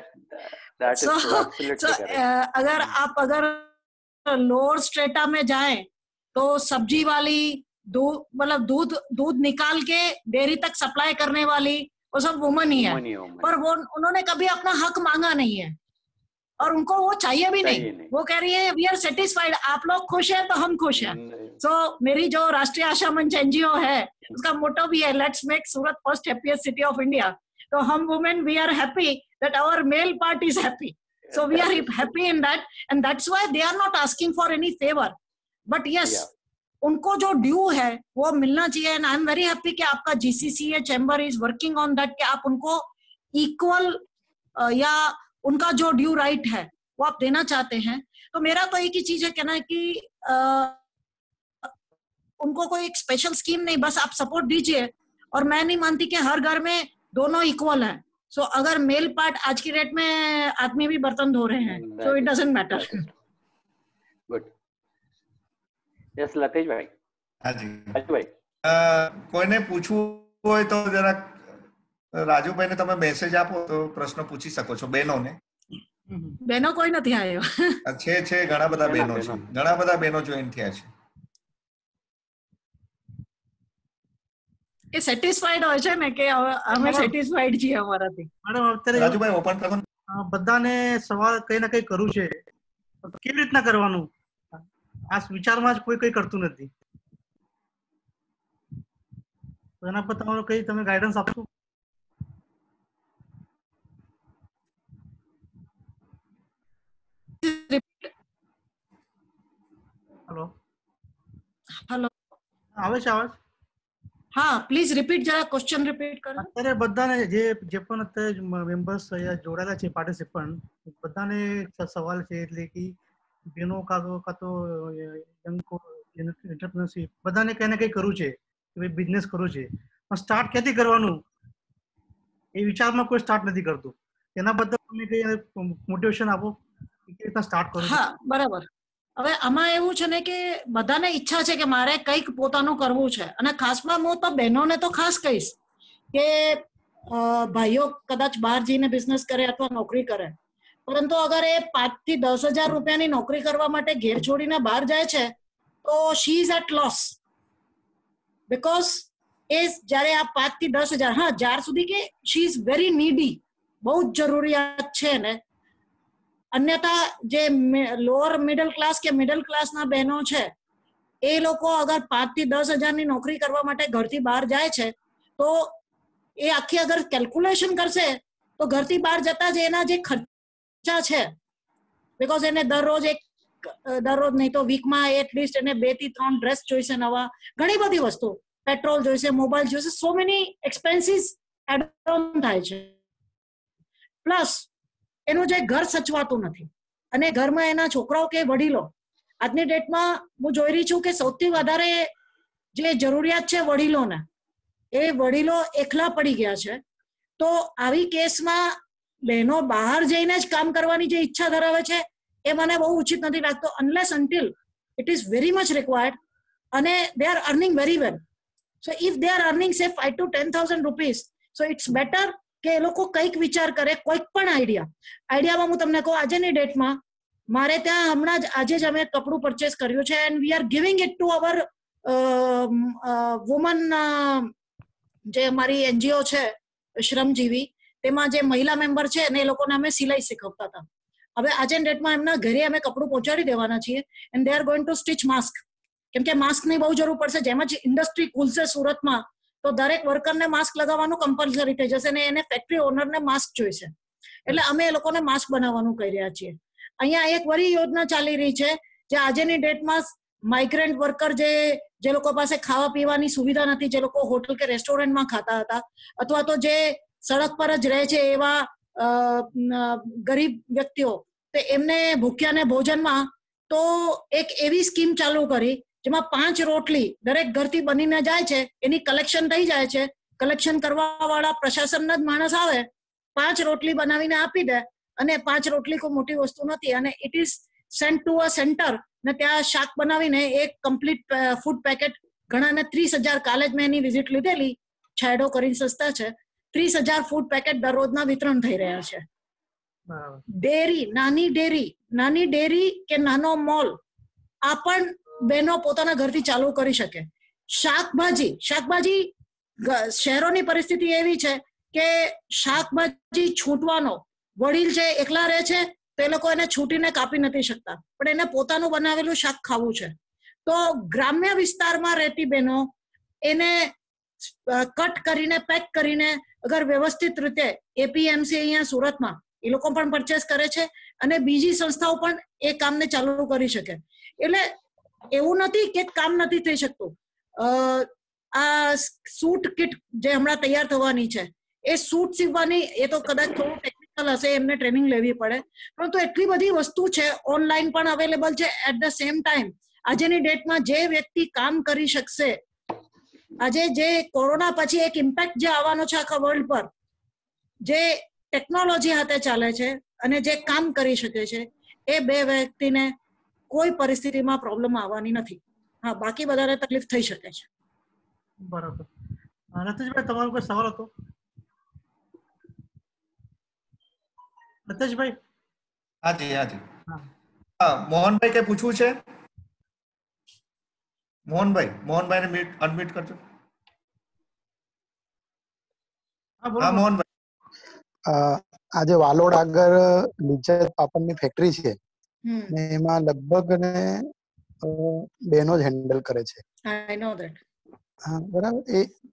अगर लोअर स्ट्रेटा में जाएं तो सब्जी वाली, दूध निकाल के डेयरी तक सप्लाई करने वाली वो सब वुमन ही है, पर वो उन्होंने कभी अपना हक मांगा नहीं है, और उनको वो चाहिए भी नहीं। वो कह रही है वी आर सेटिस्फाइड, आप लोग खुश हैं तो हम खुश हैं। सो मेरी जो राष्ट्रीय आशा मंच एनजीओ है उसका मोटो भी है let's make Surat first happiest city of India. तो हम women we are happy that our male part is happy, so we are happy in that and that's why they are not asking for any favour, but yes उनको जो due है वो मिलना चाहिए। And I am very happy कि आपका GCCA chamber is working on that कि आप उनको इक्वल या उनका जो ड्यू राइट है वो आप देना चाहते हैं। तो मेरा तो एक ही चीज है कहना है कि उनको कोई एक स्पेशल स्कीम नहीं, बस आप सपोर्ट दीजिए। और मैं नहीं मानती कि हर घर में दोनों इक्वल है। सो अगर मेल पार्ट आज की डेट में आदमी भी बर्तन धो रहे हैं so it doesn't matter. Good, yes Latesh भाई। हाँ जी ભાઈ કોઈને પૂછવું હોય તો જરા રાજુભાઈને તમે મેસેજ આપો તો પ્રશ્ન પૂછી શકો છો બહેનોને. બહેનો કોઈ નથી આવ્યો. છે ઘણા બધા બહેનો છે, ઘણા બધા બહેનો જોઈન થયા છે. એ સેટિસ્ફાઈડ હોય છે ને કે અમે સેટિસ્ફાઈડ છીએ અમારાથી. મેડમ અત્યારે રાજુભાઈ ઓપન કરો. બધાને સવાલ કઈ ના કઈ કરવું છે, કેવી રીતના કરવાનું આ વિચારમાં જ કોઈ કઈ કરતું નથી. એના પર તમારું કઈ તમે ગાઈડન્સ આપશો? હેલો હેલો આવે છે અવાજ? હા પ્લીઝ રિપીટ, જરા ક્વેશ્ચન રિપીટ કરો. અત્યારે બધાને જે પણ અત્યારે મેમ્બર્સ જોડાયેલા છે પાર્ટિસિપન્ટ બધાને સવાલ છે, એટલે કે બેનો કા તો યંગ એન્ટરપ્રેન્યોરશિપ બધાને કઈ ને કઈ કરવું છે, બિઝનેસ કરવું છે, પણ સ્ટાર્ટ ક્યાંથી કરવાનું એ વિચારમાં કોઈ સ્ટાર્ટ નથી કરતું. એના બદલ તમે કઈ મોટિવેશન આપો કે રીતના સ્ટાર્ટ કરો. હા બરાબર. હવે આમાં એવું છે ને કે બધાને ઈચ્છા છે કે મારે કંઈક પોતાનું કરવું છે, અને ખાસમાં હું તો બહેનોને તો ખાસ કહીશ કે ભાઈઓ કદાચ બહાર જઈને બિઝનેસ કરે અથવા નોકરી કરે, પરંતુ અગર એ 5 થી 10,000 રૂપિયાની નોકરી કરવા માટે ઘેર છોડીને બહાર જાય છે તો she is at loss. Because એ જયારે આ 5 થી 10,000, હા જ્યાર સુધી કે શી ઇઝ વેરી નીડી, બહુ જ જરૂરિયાત છે ને, અન્યથા જે લોઅર મિડલ ક્લાસ કે મિડલ ક્લાસના બહેનો છે એ લોકો અગર 5 થી 10,000ની નોકરી કરવા માટે ઘરથી બહાર જાય છે તો એ આખી અગર કેલ્ક્યુલેશન કરશે તો ઘરથી બહાર જતા જ એના જે ખર્ચા છે, બીકોઝ એને દરરોજ નહીં તો વીકમાં એટલીસ્ટ એને 2 થી 3 ડ્રેસ જોઈશે, નવા ઘણી બધી વસ્તુ, પેટ્રોલ જોઈશે, મોબાઈલ જોઈશે, so many expenses add on થાય છે. પ્લસ એનું જે ઘર સચવાતું નથી, અને ઘરમાં એના છોકરાઓ કે વડીલો, આજની ડેટમાં હું જોઈ રહી છું કે સૌથી વધારે જે જરૂરિયાત છે વડીલોને, એ વડીલો એકલા પડી ગયા છે. તો આવી કેસમાં બહેનો બહાર જઈને જ કામ કરવાની જે ઈચ્છા ધરાવે છે એ મને બહુ ઉચિત નથી લાગતો, unless until it is very much required અને they are earning very well. So if they are earning say 5,000 to 10,000 rupees, so it's better કે એ લોકો કંઈક વિચાર કરે, કોઈક પણ આઈડિયામાં હું તમને કહું, આજની ડેટમાં મારે ત્યાં હમણાં જ આજે જ અમે કપડું પરચેસ કર્યું છે and we are giving it to our woman, જે અમારી એનજીઓ છે શ્રમજીવી, તેમાં જે મહિલા મેમ્બર છે ને એ લોકોને અમે સિલાઈ શીખવતા હતા. હવે આજની ડેટમાં એમના ઘરે અમે કપડું પહોંચાડી દેવાના છીએ and they are going to stitch mask, કેમ કે માસ્કની બહુ જરૂર પડશે. જેમ જ ઇન્ડસ્ટ્રી ખુલશે સુરતમાં તો દરેક વર્કરને માસ્ક લગાવવાનું કમ્પલસરી થઈ જશે ને એને ફેક્ટરી ઓનરને માસ્ક જોઈશે, એટલે અમે એ લોકોને માસ્ક બનાવવાનું કહી રહ્યા છીએ. અહીંયા એક વરી યોજના ચાલી રહી છે જે આજની ડેટમાં માઇગ્રન્ટ વર્કર જે લોકો પાસે ખાવા પીવાની સુવિધા નથી, જે લોકો હોટલ કે રેસ્ટોરન્ટમાં ખાતા હતા, અથવા તો જે સડક પર જ રહે છે એવા ગરીબ વ્યક્તિઓ, તો એમને ભૂખ્યાને ભોજનમાં તો એક એવી સ્કીમ ચાલુ કરી જેમાં 5 રોટલી દરેક ઘરથી બનીને જાય છે, એની કલેક્શન થઈ જાય છે, કલેક્શન કરવા વાળા પ્રશાસનના જ માણસ આવે, 5 રોટલી બનાવીને આપી દે, અને 5 રોટલી કોઈ મોટી વસ્તુ નથી, અને it is sent to a centre, ને ત્યાં શાક બનાવીને એક કમ્પ્લીટ ફૂડ પેકેટ, ઘણાને 30,000, કાલે જ મેં એની વિઝિટ લીધેલી, છાયડો કરીને સંસ્થા છે, 30,000 ફૂડ પેકેટ દરરોજના વિતરણ થઈ રહ્યા છે. ડેરી, નાની ડેરી કે નાનો મોલ આ પણ બહેનો પોતાના ઘરથી ચાલુ કરી શકે. શાકભાજી શહેરોની પરિસ્થિતિ એવી છે કે શાકભાજી છૂટવાનો, વડીલ છે એકલા રહે છે તો એ લોકો એને છૂટીને કાપી નથી શકતા, પણ એને પોતાનું બનાવેલું શાક ખાવું છે. તો ગ્રામ્ય વિસ્તારમાં રહેતી બહેનો એને કટ કરીને પેક કરીને અગર વ્યવસ્થિત રીતે એપીએમસી અહીંયા સુરતમાં એ લોકો પણ પરચેસ કરે છે અને બીજી સંસ્થાઓ પણ એ કામને ચાલુ કરી શકે. એટલે એવું નથી કે કામ નથી થઈ શકતું. આ સૂટ કિટ જે હમણાં તૈયાર થવાની છે, એ સૂટ સીવવાની એ તો કદાચ થોડું ટેકનિકલ હશે, એમને ટ્રેનિંગ લેવી પડે, પરંતુ એટલી બધી વસ્તુ છે, ઓનલાઈન પણ અવેલેબલ છે. એટ ધ સેમ ટાઈમ આજની ડેટમાં જે વ્યક્તિ કામ કરી શકશે, આજે જે કોરોના પછી એક ઇમ્પેક્ટ જે આવવાનો છે આખા વર્લ્ડ પર, જે ટેકનોલોજી હાથે ચાલે છે અને જે કામ કરી શકે છે, એ બે વ્યક્તિને કોઈ પરિસ્થિતિમાં પ્રોબ્લેમ આવવાની નથી. હા, બાકી બધાને તકલીફ થઈ શકે છે. બરાબર. રતેશભાઈ, તમારો કોઈ સવાલ હતો? રતેશભાઈ? હાજી હાજી. હા, મોહનભાઈ કઈ પૂછવું છે? મોહનભાઈને અનમ્યુટ કરજો. હા મોહનભાઈ. આજે વાલોડ આગળ લિજ્જત પાપડની ફેક્ટરી છે ને એમાં લગભગ ને બહેનો જ હેન્ડલ કરે છે. I know that. હા, બરાબર.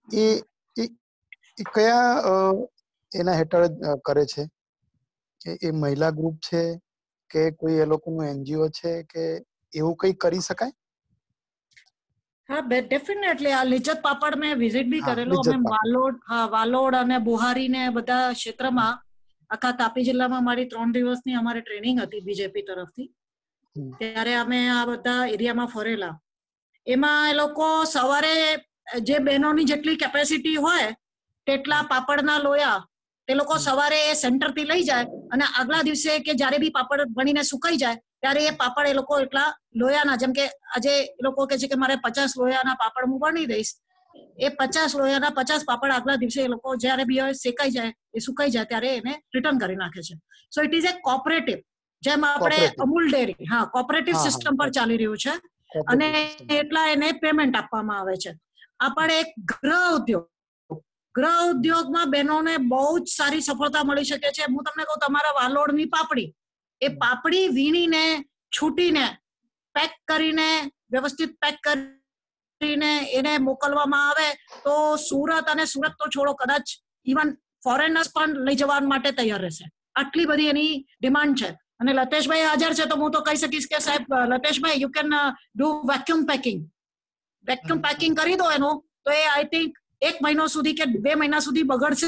એ કયા એના હેઠળ કરે છે? એ મહિલા ગ્રુપ છે કે કોઈ એ લોકોનું એનજીઓ છે કે એવું કઈ કરી શકાય? હા, ડેફિનેટલી. આ લિજ્જત પાપડ મેં વિઝિટ બી કરેલો. અમે વાલોડ અને બુહારી ને બધા ક્ષેત્રમાં આખા તાપી જિલ્લામાં મારી 3 દિવસની અમારે ટ્રેનિંગ હતી બીજેપી તરફથી. ત્યારે અમે આ બધા એરિયામાં ફરેલા. એમાં એ લોકો સવારે જે બહેનોની જેટલી કેપેસિટી હોય તેટલા પાપડના લોયા તે લોકો સવારે એ સેન્ટર થી લઈ જાય અને આગલા દિવસે કે જ્યારે બી પાપડ બનીને સુકાઈ જાય ત્યારે એ પાપડ એ લોકો એટલા લોયાના, જેમ કે આજે એ લોકો કહે છે કે મારે 50 લોયાના પાપડ હું બની દઈશ, એ 50 લોયાના 50 પાપડ આગલા દિવસે એ લોકો જ્યારે બી શેકાઈ જાય, એ સુકાઈ જાય ત્યારે એને રિટર્ન કરી નાખે છે. So it is a cooperative, જેમ આપણે અમૂલ ડેરી, હા, કોઓપરેટિવ સિસ્ટમ પર ચાલી રહ્યું છે અને એટલા એને પેમેન્ટ આપવામાં આવે છે. આ પણ એક ગૃહ ઉદ્યોગમાં બહેનોને બહુ જ સારી સફળતા મળી શકે છે. હું તમને કહું, તમારા વાલોડની પાપડી, એ પાપડી વીણીને છૂટીને પેક કરીને વ્યવસ્થિત પેક કરીને એને મોકલવામાં આવે તો સુરત, અને સુરત તો છોડો, કદાચ ઇવન ફોરેનર્સ પણ લઈ જવા માટે તૈયાર રહેશે. આટલી બધી એની ડિમાન્ડ છે. અને લતેશભાઈ હાજર છે તો હું તો કહી શકીશ કે સાહેબ, Lateshbhai, you can do vacuum packing. Vacuum packing કરી દો એનું, તો એ આઈ થિંક 1 મહિનો સુધી કે 2 મહિના સુધી બગડશે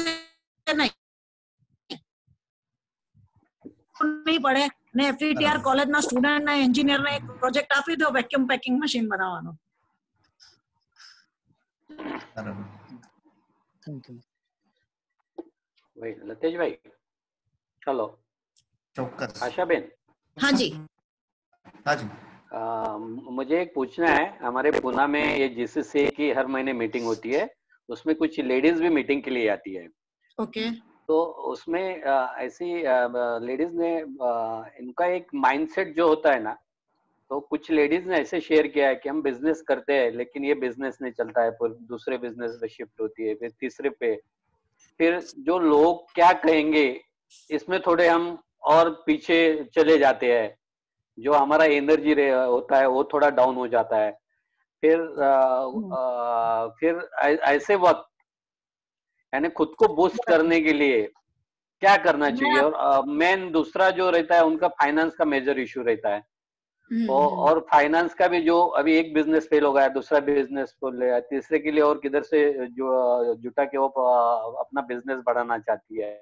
નહીં પડે. ને એફઈટીઆર કોલેજના સ્ટુડન્ટને, એન્જિનિયરને એક પ્રોજેક્ટ આપી દો વેક્યુમ પેકિંગ મશીન બનાવવાનો. लतेश भाई, चलो. ચોક્કસ. आशाबेन, हाँ जी. हाँ जी. मुझे एक पूछना है. हमारे पुणे में ये जीसीसीए की हर महीने मीटिंग होती है, उसमें कुछ लेडीज भी मीटिंग के लिए आती है. ओके. तो उसमें ऐसी लेडीज ने इनका एक माइंडसेट जो होता है ना, तो कुछ लेडीज ने ऐसे शेयर किया है कि हम बिजनेस करते हैं लेकिन ये बिजनेस नहीं चलता है, फिर दूसरे बिजनेस पे शिफ्ट होती है, फिर तीसरे पे, फिर जो लोग क्या कहेंगे इसमें थोड़े हम और पीछे चले जाते हैं, जो हमारा एनर्जी होता है वो थोड़ा डाउन हो जाता है. फिर ऐसे वक्त यानी खुद को बूस्ट करने के लिए क्या करना चाहिए? और मेन दूसरा जो रहता है उनका फाइनेंस का मेजर इशू रहता है. और फाइनेंस का भी, जो अभी एक बिजनेस फेल हो गया, दूसरा बिजनेस फेल हो गया, तीसरे के लिए और किधर से जो जुटा के वो अपना बिजनेस बढ़ाना चाहती है,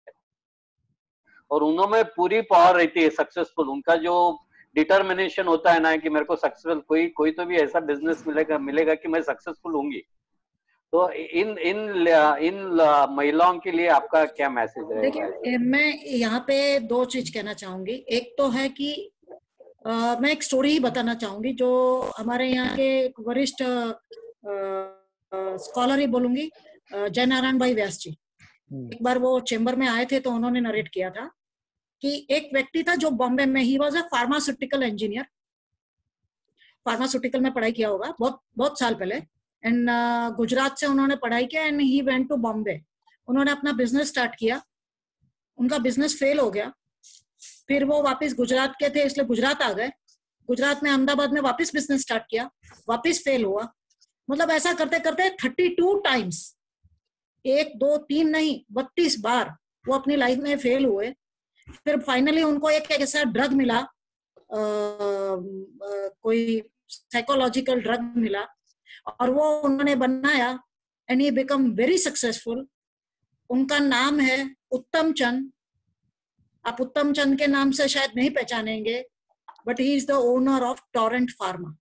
और उनमें पूरी पावर रहती है सक्सेसफुल. उनका जो डिटर्मिनेशन होता है ना कि मेरे को सक्सेसफुल कोई तो भी ऐसा बिजनेस मिलेगा कि मैं सक्सेसफुल होंगी. तो इन महिलाओं के लिए आपका क्या मैसेज रहेगा? देखिए, मैं यहाँ पे 2 चीज कहना चाहूंगी. एक तो है कि मैं एक स्टोरी ही बताना चाहूंगी जो हमारे यहाँ के एक वरिष्ठ स्कॉलर ही बोलूंगी, जय नारायण भाई व्यास जी. एक बार वो चेंबर में आए थे तो उन्होंने नरेट किया था कि एक व्यक्ति था जो बॉम्बे में, he was a pharmaceutical engineer, pharmaceutical में पढ़ाई किया होगा बहुत साल पहले, एंड गुजरात से उन्होंने पढ़ाई किया and he went to Bombay. उन्होंने अपना बिजनेस स्टार्ट किया, उनका बिजनेस फेल हो गया. फिर वो वापस गुजरात के थे इसलिए गुजरात आ गए, गुजरात में अहमदाबाद में वापस बिजनेस स्टार्ट किया, वापस फेल हुआ। मतलब ऐसा करते करते 32 टाइम्स, 1 2 3 नहीं 32 बार वो अपनी लाइफ में फेल हुए। फिर फाइनली उनको एक ऐसा ड्रग मिला, कोई साइकोलॉजिकल ड्रग मिला और वो उन्होंने बनाया and he become very successful. उनका नाम है उत्तम चंद। आप उत्तम चंद के नाम से शायद नहीं पहचानेंगे, but he is the owner of Torrent Pharma.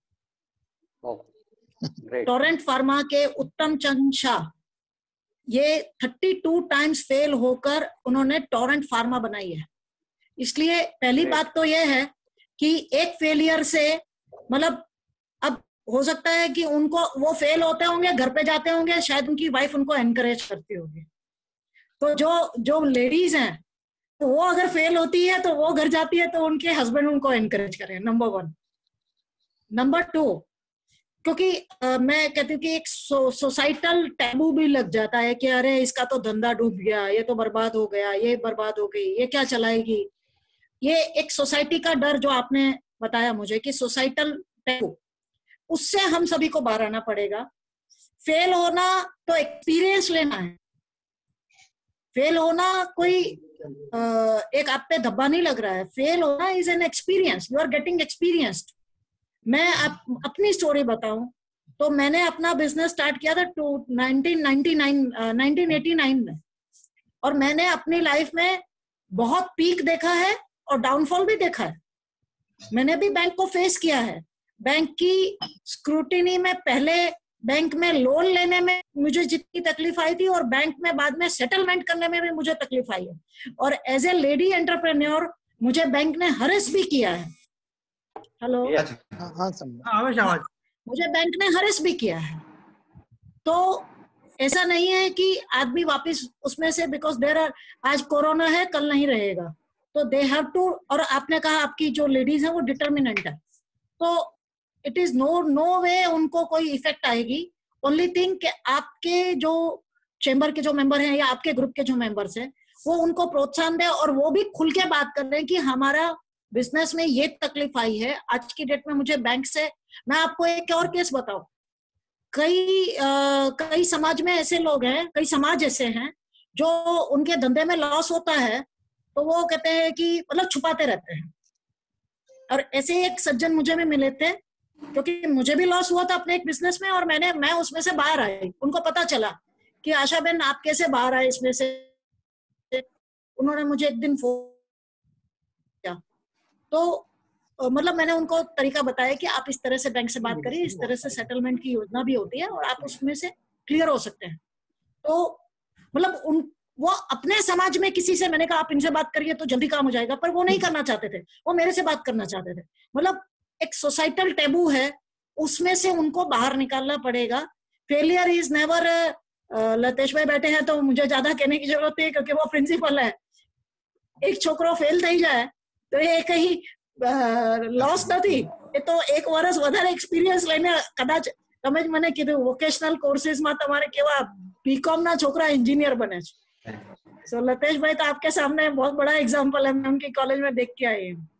Torrent Pharma के उत्तम चंद शाह, ये 32 टाइम्स फेल होकर उन्होंने टोरेंट फार्मा बनाई है। इसलिए पहली बात तो यह है कि एक फेलियर से, मतलब अब हो सकता है कि उनको वो फेल होते होंगे, घर पे जाते होंगे, शायद उनकी वाइफ उनको एनकरेज करती होगी। तो जो लेडीज हैं, तो वो अगर फेल होती है तो वो घर जाती है तो उनके हस्बैंड उनको एनकरेज करें, नंबर 1। नंबर 2, क्योंकि मैं कहती हूँ कि एक सोसाइटल टैबू भी लग जाता है कि अरे इसका तो धंधा डूब गया, ये तो बर्बाद हो गया, ये बर्बाद हो गई, ये क्या चलाएगी। ये एक सोसाइटी का डर जो आपने बताया मुझे कि सोसाइटल टैबू, उससे हम सभी को बाहर आना पड़ेगा। फेल होना तो एक्सपीरियंस लेना है। फेल होना कोई एक आप पे धब्बा नहीं लग रहा है। फेल होना is an experience, you are getting experienced. मैं अपनी स्टोरी बताऊं तो मैंने अपना बिजनेस स्टार्ट किया था 1989 में, और मैंने अपनी लाइफ में बहुत पीक देखा है और डाउनफॉल भी देखा है। मैंने भी बैंक को फेस किया है। बैंक की स्क्रूटिनी में पहले बैंक में लोन लेने में मुझे जितनी तकलीफ आई थी, और बैंक में बाद में सेटलमेंट करने में भी मुझे तकलीफ आई है। और एज ए लेडी एंटरप्रेन्योर मुझे बैंक ने हरेस भी किया है। हेलो, आवाज मुझे बैंक ने हरेस भी किया है। तो ऐसा नहीं है कि आदमी वापस उसमें से, बिकॉज देयर आर, आज कोरोना है कल नहीं रहेगा, तो दे हैव टू। और आपने कहा आपकी जो लेडीज है वो डिटर्मिनेंट है, तो इट इज नो वे उनको कोई इफेक्ट आएगी। ओनली थिंग कि आपके जो चेंबर के जो मेंबर हैं या आपके ग्रुप के जो मेंबर्स हैं वो उनको प्रोत्साहन दे, और वो भी खुल के बात कर रहे हैं कि हमारा बिजनेस में ये तकलीफ आई है आज की डेट में मुझे बैंक से। मैं आपको एक और केस बताऊं, कई समाज में ऐसे लोग हैं, कई समाज ऐसे हैं जो उनके धंधे में लॉस होता है तो वो कहते हैं कि मतलब छुपाते रहते हैं। और ऐसे एक सज्जन मुझे भी मिले थे, क्योंकि मुझे भी लॉस हुआ था अपने एक बिजनेस में, और मैं उसमें से बाहर आई। उनको पता चला कि आशा बहन आप कैसे बाहर आए इसमें से। उन्होंने मुझे एक दिन फोन किया, तो मतलब मैंने उनको तरीका बताया कि आप इस तरह से बैंक से बात करिए, इस तरह से सेटलमेंट की योजना भी होती है और आप उसमें से क्लियर हो सकते हैं। तो मतलब वो अपने समाज में किसी से, मैंने कहा आप इनसे बात करिए तो जल्दी काम हो जाएगा, पर वो नहीं करना चाहते थे, वो मेरे से बात करना चाहते थे। मतलब एक सोसाइटल टैबू है, उसमें से उनको बाहर निकालना पड़ेगा। फेलियर इज नेवर, लतेश भाई बैठे हैं तो मुझे ज्यादा कहने की जरूरत नहीं, क्योंकि वो प्रिंसिपल है। एक छोकरो फेल થઈ જાય તો એ કઈ લોસ નથી, એ તો એક વર્ષ વધારે એક્સપિરિયન્સ લઈને કદાચ તમે જ મને કીધું વોકેશનલ કોર્सेसમાં તમારે કેવા બીકોમ ના છોકરા એન્જિનિયર બને છે। सो लतेश भाई तो आपके सामने बहुत बड़ा एग्जांपल है, मैं उनकी कॉलेज में देख के आई हूँ।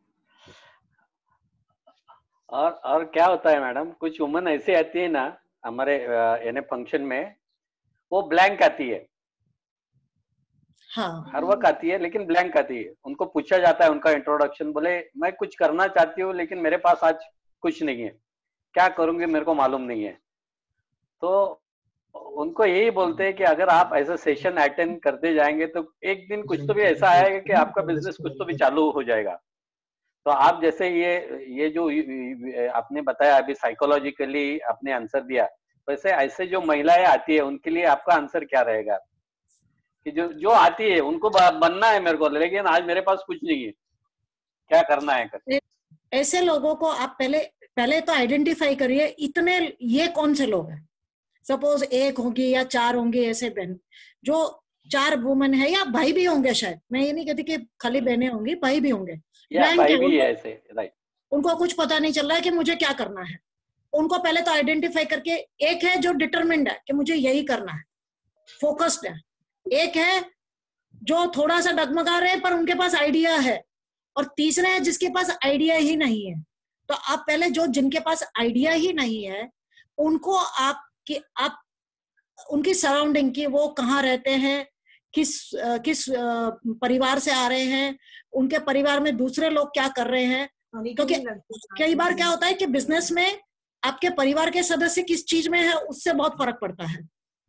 और क्या होता है मैडम, कुछ वुमन ऐसी आती है ना हमारे यानी फंक्शन में, वो ब्लैंक आती है। हाँ, हर वक्त आती है लेकिन ब्लैंक आती है। उनको पूछा जाता है उनका इंट्रोडक्शन, बोले मैं कुछ करना चाहती हूँ लेकिन मेरे पास आज कुछ नहीं है, क्या करूंगी मेरे को मालूम नहीं है। तो उनको यही बोलते हैं कि अगर आप ऐसा सेशन अटेंड करते जाएंगे तो एक दिन कुछ तो भी ऐसा आएगा कि आपका बिजनेस कुछ तो भी चालू हो जाएगा। तो आप जैसे ये जो आपने बताया अभी साइकोलॉजिकली आपने आंसर दिया, वैसे ऐसे जो महिलाएं आती है उनके लिए आपका आंसर क्या रहेगा कि जो आती है उनको बनना है मेरे को, लेकिन आज मेरे पास कुछ नहीं है, क्या करना है कर? ऐसे लोगों को आप पहले तो आइडेंटिफाई करिए, इतने ये कौन से लोग हैं। सपोज 1 होंगी या 4 होंगी ऐसे बहन, जो 4 वुमेन है, या भाई भी होंगे शायद, मैं ये नहीं कहती कि खाली बहनें होंगी, भाई भी होंगे, भाई भी है ऐसे, राइट। उनको कुछ पता नहीं चल रहा है कि मुझे क्या करना है। उनको पहले तो आइडेंटिफाई करके, एक है जो डिटरमिन्ड है कि मुझे यही करना है, फोकस्ड है। एक है जो थोड़ा सा डगमगा रहे हैं पर उनके पास आइडिया है, और तीसरे हैं जिसके पास आइडिया ही नहीं है। तो आप पहले जिनके पास आइडिया ही नहीं है उनको आप उनकी सराउंडिंग की, वो कहाँ रहते हैं, किस परिवार से आ रहे हैं, उनके परिवार में दूसरे लोग क्या कर रहे हैं। क्योंकि कई बार क्या होता है कि बिजनेस में आपके परिवार के सदस्य किस चीज में है उससे बहुत फर्क पड़ता है।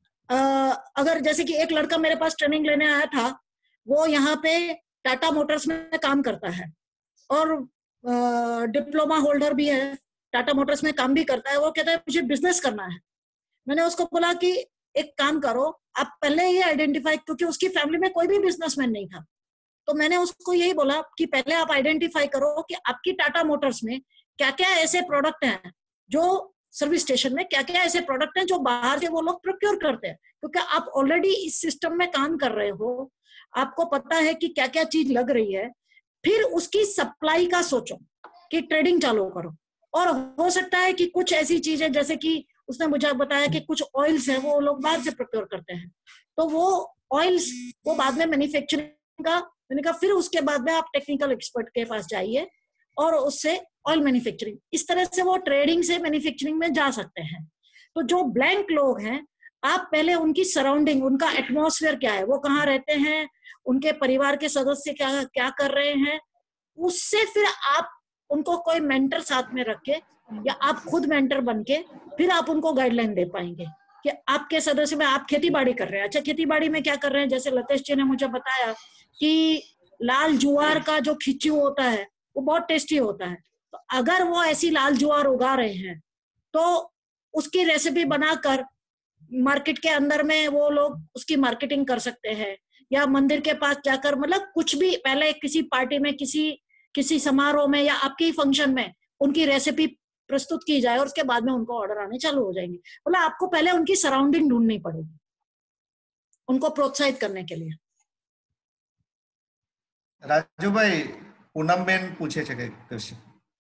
अगर जैसे कि एक लड़का मेरे पास ट्रेनिंग लेने आया था, वो यहाँ पे टाटा मोटर्स में काम करता है और डिप्लोमा होल्डर भी है, टाटा मोटर्स में काम भी करता है। वो कहता है मुझे बिजनेस करना है। मैंने उसको बोला कि एक काम करो, आप पहले ये आइडेंटिफाई, क्योंकि उसकी फैमिली में कोई भी बिजनेसमैन नहीं था, तो मैंने उसको यही बोला कि पहले आप आइडेंटिफाई करो कि आपकी टाटा मोटर्स में क्या क्या ऐसे प्रोडक्ट हैं, जो सर्विस स्टेशन में क्या क्या ऐसे प्रोडक्ट हैं जो बाहर से वो लोग प्रोक्योर करते हैं। क्योंकि आप ऑलरेडी इस सिस्टम में काम कर रहे हो, आपको पता है कि क्या क्या चीज लग रही है। फिर उसकी सप्लाई का सोचो कि ट्रेडिंग चालू करो। और हो सकता है कि कुछ ऐसी चीजें, जैसे कि उसने मुझे बताया कि कुछ ऑयल्स है वो लोग बाहर से प्रोक्योर करते हैं, तो वो ऑयल्स वो बाद में मैन्युफैक्चरिंग का, मैंने कहा फिर उसके बाद में आप टेक्निकल एक्सपर्ट के पास जाइए और उससे ऑयल मैन्युफैक्चरिंग, इस तरह से वो ट्रेडिंग से मैन्युफैक्चरिंग में जा सकते हैं। तो जो ब्लैंक लोग हैं, आप पहले उनकी सराउंडिंग, उनका एटमॉस्फेयर क्या है, वो कहाँ रहते हैं, उनके परिवार के सदस्य क्या क्या कर रहे हैं, उससे फिर आप उनको कोई मेंटर साथ में रख के या आप खुद मेंटर बन के फिर आप उनको गाइडलाइन दे पाएंगे कि आपके सदस्य में आप खेती बाड़ी कर रहे हैं। अच्छा, खेती बाड़ी में क्या कर रहे हैं, जैसे लतेश जी ने मुझे बताया कि लाल ज्वार का जो खिचू होता है वो बहुत टेस्टी होता है। तो अगर वो ऐसी लाल ज्वार उगा रहे हैं तो उसकी रेसिपी बनाकर मार्केट के अंदर में वो लोग उसकी मार्केटिंग कर सकते हैं, या मंदिर के पास जाकर, मतलब कुछ भी, पहले किसी पार्टी में, किसी समारोह में या आपके ही फंक्शन में उनकी रेसिपी प्रस्तुत की जाए और उसके बाद में उनको ऑर्डर आने चालू हो जाएंगे। मतलब आपको पहले उनकी सराउंडिंग ढूंढनी पड़ेगी उनको प्रोत्साहित करने के लिए। રાજુભાઈ, પૂનમબેન પૂછે છે કઈ ક્વેશ્ચન?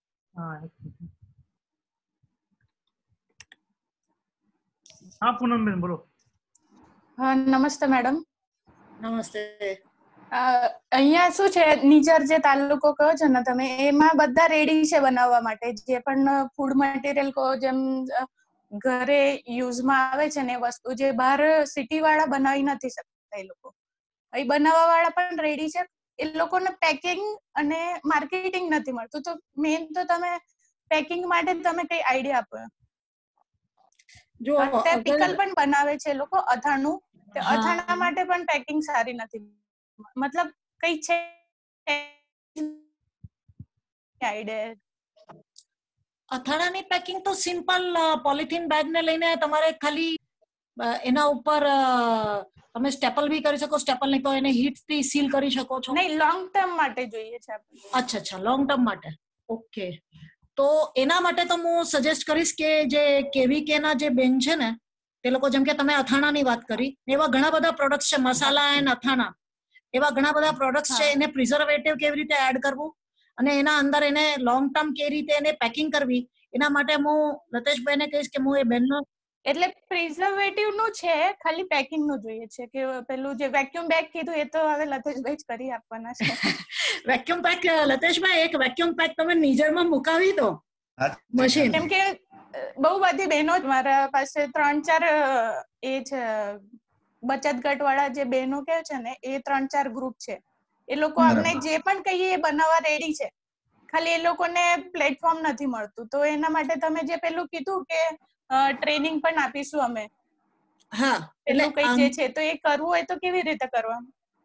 हाँ पूनमबेन बोलो। हाँ नमस्ते मैडम। નમસ્તે। અહીંયા શું છે, નિઝર જે તાલુકો કહો છો ને તમે, એમાં બધા રેડી છે બનાવવા માટે, જે પણ ફૂડ મટીરિયલ કહો, જેમ ઘરે યુઝમાં આવે છે ને વસ્તુ, જે બહાર સિટી વાળા બનાવી નથી શકતા એ લોકો, એ બનાવવા વાળા પણ રેડી છે। એ લોકોને પેકિંગ અને માર્કેટિંગ નથી મળતું, તો મેઇન તો તમે પેકિંગ માટે તમે કઈ આઈડિયા આપો। જો અત્યારે પિકલ પણ બનાવે છે લોકો, અથાણું, તે અથાણા માટે પણ પેકિંગ સારી નથી, मतलब કઈ છે આઈડિયા? અથાણાની પેકિંગ તો સિમ્પલ પોલિથીન બેગ ને લઈને તમારે ખાલી એના ઉપર તમે સ્ટેપલ બી કરી શકો, સ્ટેપલ નહીં તો એને હીટ થી સીલ કરી શકો છો। નહીં, લોંગ ટર્મ માટે જોઈએ છે આપણે। अच्छा, લોંગ ટર્મ માટે, ઓકે। તો એના માટે તો હું સજેસ્ટ કરીશ કે જે કેવીકે ના જે બેન છે ને, તે લોકો, જેમ કે તમે અથાણાની વાત કરી, એવા ઘણા બધા પ્રોડક્ટ્સ છે, મસાલા એન્ડ અથાણા, એવા ઘણા બધા પ્રોડક્ટ્સ છે। એને પ્રિઝર્વેટિવ કેવી રીતે એડ કરવું અને એના અંદર એને લોંગ ટર્મ કેવી રીતે એને પેકિંગ કરવી, એના માટે હું લતેશભાઈને કહીશ કે હું એ બેનનો, એટલે પ્રિઝર્વેટિવ નું છે, ખાલી પેકિંગ નું જોઈએ છે કે પેલું જે વેક્યુમ બેગ કીધું એ તો હવે લતેશભાઈ જ કરી આપવાના છે। વેક્યુમ પેક, લતેશભાઈ એક વેક્યુમ પેક તમે નીઝરમાં મુકાવી દો મશીન, કેમ કે બહુ બધી બહેનો મારા પાસે 3-4 એ છે બચત ગટ વાળા જે બહેનો કે છે ને, એ 3-4 ગ્રુપ છે, એ લોકો અમને જે પણ કહીએ એ બનાવવા રેડી છે, ખાલી એ લોકોને પ્લેટફોર્મ નથી મળતું। તો એના માટે તમે જે પેલું કીધું કે ટ્રેનિંગ પણ આપીશું અમે, હા, એટલે કઈ જે છે, તો એ કરવું હોય તો કેવી રીતે કરવાનું?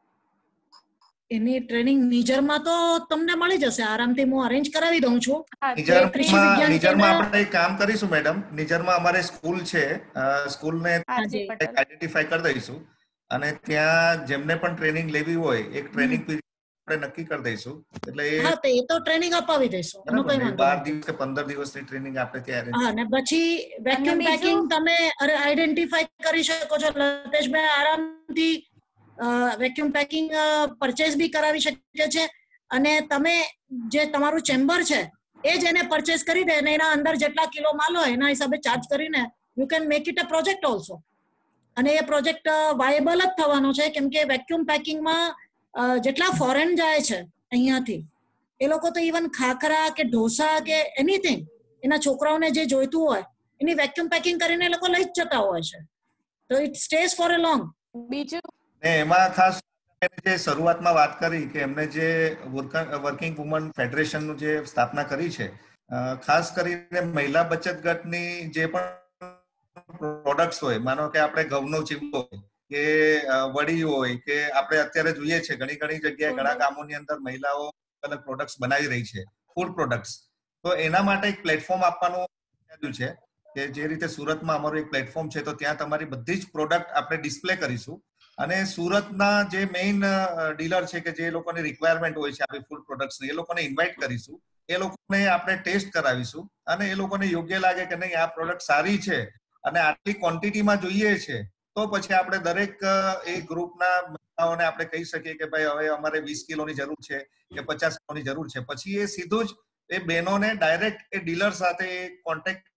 એની ટ્રેનિંગ નીઝરમાં તો તમને મળી જશે આરામથી, હું અરેન્જ કરાવી દઉં છું। નીઝરમાં આપણે એક કામ કરીશું મેડમ, નીઝરમાં અમારે સ્કૂલ છે, સ્કૂલને આઈડેન્ટિફાઈ કરી દઈશું અને ત્યાં જેમને પણ ટ્રેનિંગ લેવી હોય એક ટ્રેનિંગ પીરિયડ આપણે નક્કી કરી દઈશું। એટલે હા, તો એ તો ટ્રેનિંગ અપાવી દઈશું, એનો કોઈ વાંધો 12 દિવસ કે 15 દિવસની ટ્રેનિંગ આપણે ત્યાં અરેન્જ। હા, ને પછી વેક્યુમ પેકિંગ તમે આઈડેન્ટિફાઈ કરી શકો છો લતેશભાઈ, આરામથી વેક્યુમ પેકિંગ પરચેઝ બી કરાવી શકે છે અને તમે જે તમારું ચેમ્બર છે એ જ એને પરચેઝ કરી દે અને એના અંદર જેટલા કિલો માલ હોય એના હિસાબે ચાર્જ કરીને you can make it a project also. અને એ પ્રોજેક્ટ વાયેબલ જ થવાનો છે, કેમ કે વેક્યુમ પેકિંગમાં જેટલા ફોરેન જાય છે અહીંયાથી, એ લોકો તો ઇવન ખાખરા કે ઢોસા કે એનીથિંગ એના છોકરાઓને જે જોઈતું હોય એની વેક્યુમ પેકિંગ કરીને એ લોકો લઈ જ જતા હોય છે. તો it stays for a long. બીજું એમાં ખાસ જે શરૂઆતમાં વાત કરી કે એમને જે વર્કિંગ વુમન ફેડરેશનનું જે સ્થાપના કરી છે, ખાસ કરીને મહિલા બચત ગટની જે પણ પ્રોડક્ટ્સ હોય, માનો કે આપણે ઘઉંનો ચીવડો હોય કે વડી હોય કે આપણે અત્યારે જોઈએ છે ઘણી જગ્યાએ ઘણા ગામોની અંદર મહિલાઓ અલગ પ્રોડક્ટ્સ બનાવી રહી છે, ફૂડ પ્રોડક્ટ્સ. તો એના માટે એક પ્લેટફોર્મ આપવાનું છે કે જે રીતે સુરતમાં અમારું એક પ્લેટફોર્મ છે, તો ત્યાં તમારી બધી જ પ્રોડક્ટ આપણે ડિસ્પ્લે કરીશું અને સુરતના જે મેઇન ડીલર છે કે જે લોકોની રિક્વાયરમેન્ટ હોય છે આપણી ફૂડ પ્રોડક્ટ્સની, એ લોકોને ઇન્વાઇટ કરીશું, એ લોકોને આપણે ટેસ્ટ કરાવીશું અને એ લોકોને યોગ્ય લાગે કે નહીં આ પ્રોડક્ટ સારી છે અને આટલી ક્વોન્ટિટીમાં જોઈએ છે, તો પછી આપણે દરેક એ ગ્રુપના મહિલાઓને આપણે કહી શકીએ કે ભાઈ હવે અમારે 20 કિલોની જરૂર છે કે 50 કિલોની જરૂર છે. પછી એ સીધું જ એ બહેનોને ડાયરેક્ટ એ ડીલર સાથે કોન્ટેક્ટ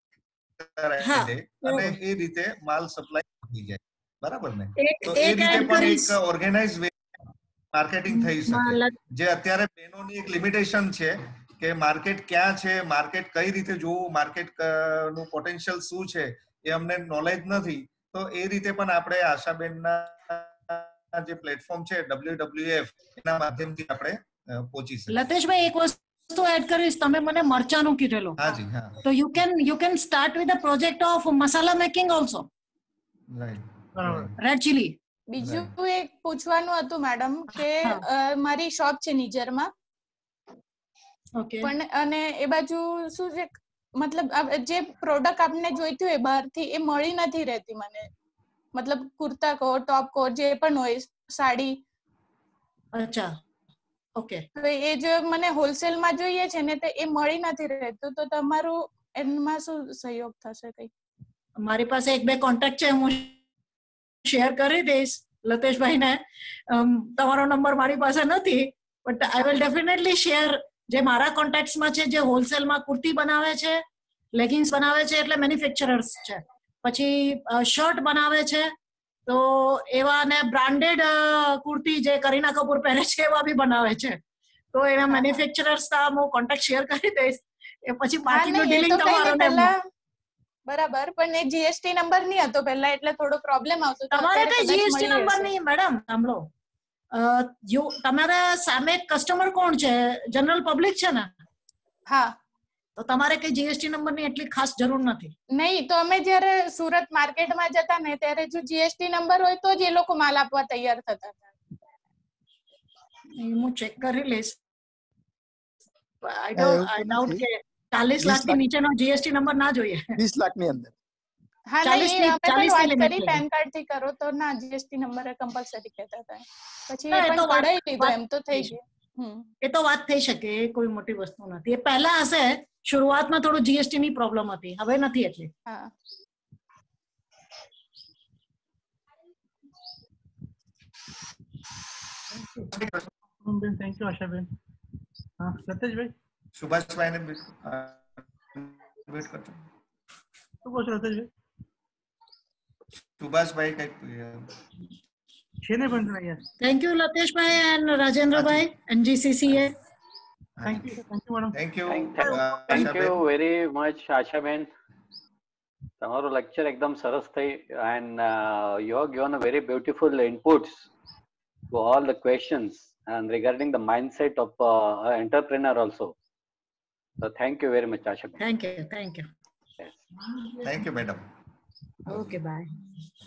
કરાવી દે અને એ રીતે માલ સપ્લાય થઈ જાય. બરાબર ને? તો એ રીતે પણ એક ઓર્ગેનાઇઝ વે માર્કેટિંગ થઈ શકે. જે અત્યારે બહેનોની એક લિમિટેશન છે કે માર્કેટ ક્યાં છે, માર્કેટ કઈ રીતે જોવું, માર્કેટ નું પોટેન્શિયલ શું છે એ અમને નોલેજ નથી. તો એ રીતે પણ આપણે આશાબેનના જે પ્લેટફોર્મ છે WWF એના માધ્યમથી આપણે પહોંચી શકીએ. લતેશભાઈ એક વસ્તુ એડ કરીશ, તમે મને મરચાનું કીધેલું. હાજી, હા. તો you can start with the project of masala making also. Right. Red chilli. બીજું એક પૂછવાનું હતું મેડમ કે મારી શોપ છે નિજરમાં, ઓકે, પણ અને એ બાજુ શું છે, મતલબ જે પ્રોડક્ટ આપને જોઈતી હોય બહારથી એ મળી નથી રહેતી મને. મતલબ કુર્તા કહો, ટોપ કહો, જે પણ હોય, સાડી. અચ્છા, ઓકે. તો એ જો મને હોલસેલમાં જોઈએ છે ને, તો એ મળી નથી રહેતું, તો તમારું એમાં શું સહયોગ થશે કઈ? મારી પાસે એક બે કોન્ટેક્ટ છે, હું શેર કરી દઈશ લતેશભાઈને. તમારો નંબર મારી પાસે નથી, but I will definitely share. જે મારા કોન્ટેક્ટ્સમાં છે, જે હોલસેલમાં કુર્તી બનાવે છે, લેગિંગ્સ બનાવે છે, એટલે મેન્યુફેક્ચરર્સ છે. પછી શર્ટ બનાવે છે, તો એવા ને બ્રાન્ડેડ કુર્તી જે કરીના કપૂર પહેરે છે એવા બી બનાવે છે. તો એના મેન્યુફેક્ચરર્સ હું કોન્ટેક્ટ શેર કરી દઈશ. એ પછી બાકીનું ડીલિંગ તમારો ને. બરાબર, પણ એ જીએસટી નંબર નહીં હતો પહેલા, એટલે થોડો પ્રોબ્લેમ આવતો. તમારે કઈ જીએસટી નંબર નહીં મેડમ. સાંભળો, તમારા સામે કસ્ટમર કોણ છે? જનરલ પબ્લિક છે ને? હા. તો તમારે કઈ જીએસટી નંબર ની એટલી ખાસ જરૂર નથી. નહીં, તો અમે જયારે સુરત માર્કેટમાં જતા ને ત્યારે જો જીએસટી નંબર હોય તો જ એ લોકો માલ આપવા તૈયાર થતા હતા. હું ચેક કરી લઈશ. આઈ ડાઉટ કે 40 લાખ થી નીચેનો જીએસટી નંબર ના જોઈએ. 20 લાખ ની અંદર. હા, નહીં, અમે પણ વાત કરી પેન કાર્ડ થી કરો તો ના, જીએસટી નંબર કમ્પલસરી કહેતા હતા. પછી એ પણ કઢાઈ લીધો, એમ તો થઈ ગયું. એ તો વાત થઈ શકે, એ કોઈ મોટી વસ્તુ નથી. એ પહેલા હશે, શરૂઆતમાં થોડું જીએસટી ની પ્રોબ્લેમ હતી, હવે નથી એટલી. હા. Thank you Ashaben. હા, લતેશભાઈ. સુભાષભાઈને વેટ કરજો. શું કહો છો લતેશભાઈ? સુભાષભાઈ કઈક છે ને પણ અહીંયા. Thank you Lateshbhai and Rajendrabhai and GCCA. Thank you madam. Thank you very much Ashaben. તમારું લેક્ચર એકદમ સરસ થઈ and you have given a very beautiful inputs to all the questions and regarding the mindset of an entrepreneur also. So thank you very much, Ashaben. Thank you. Yes. Thank you, madam. Okay, bye.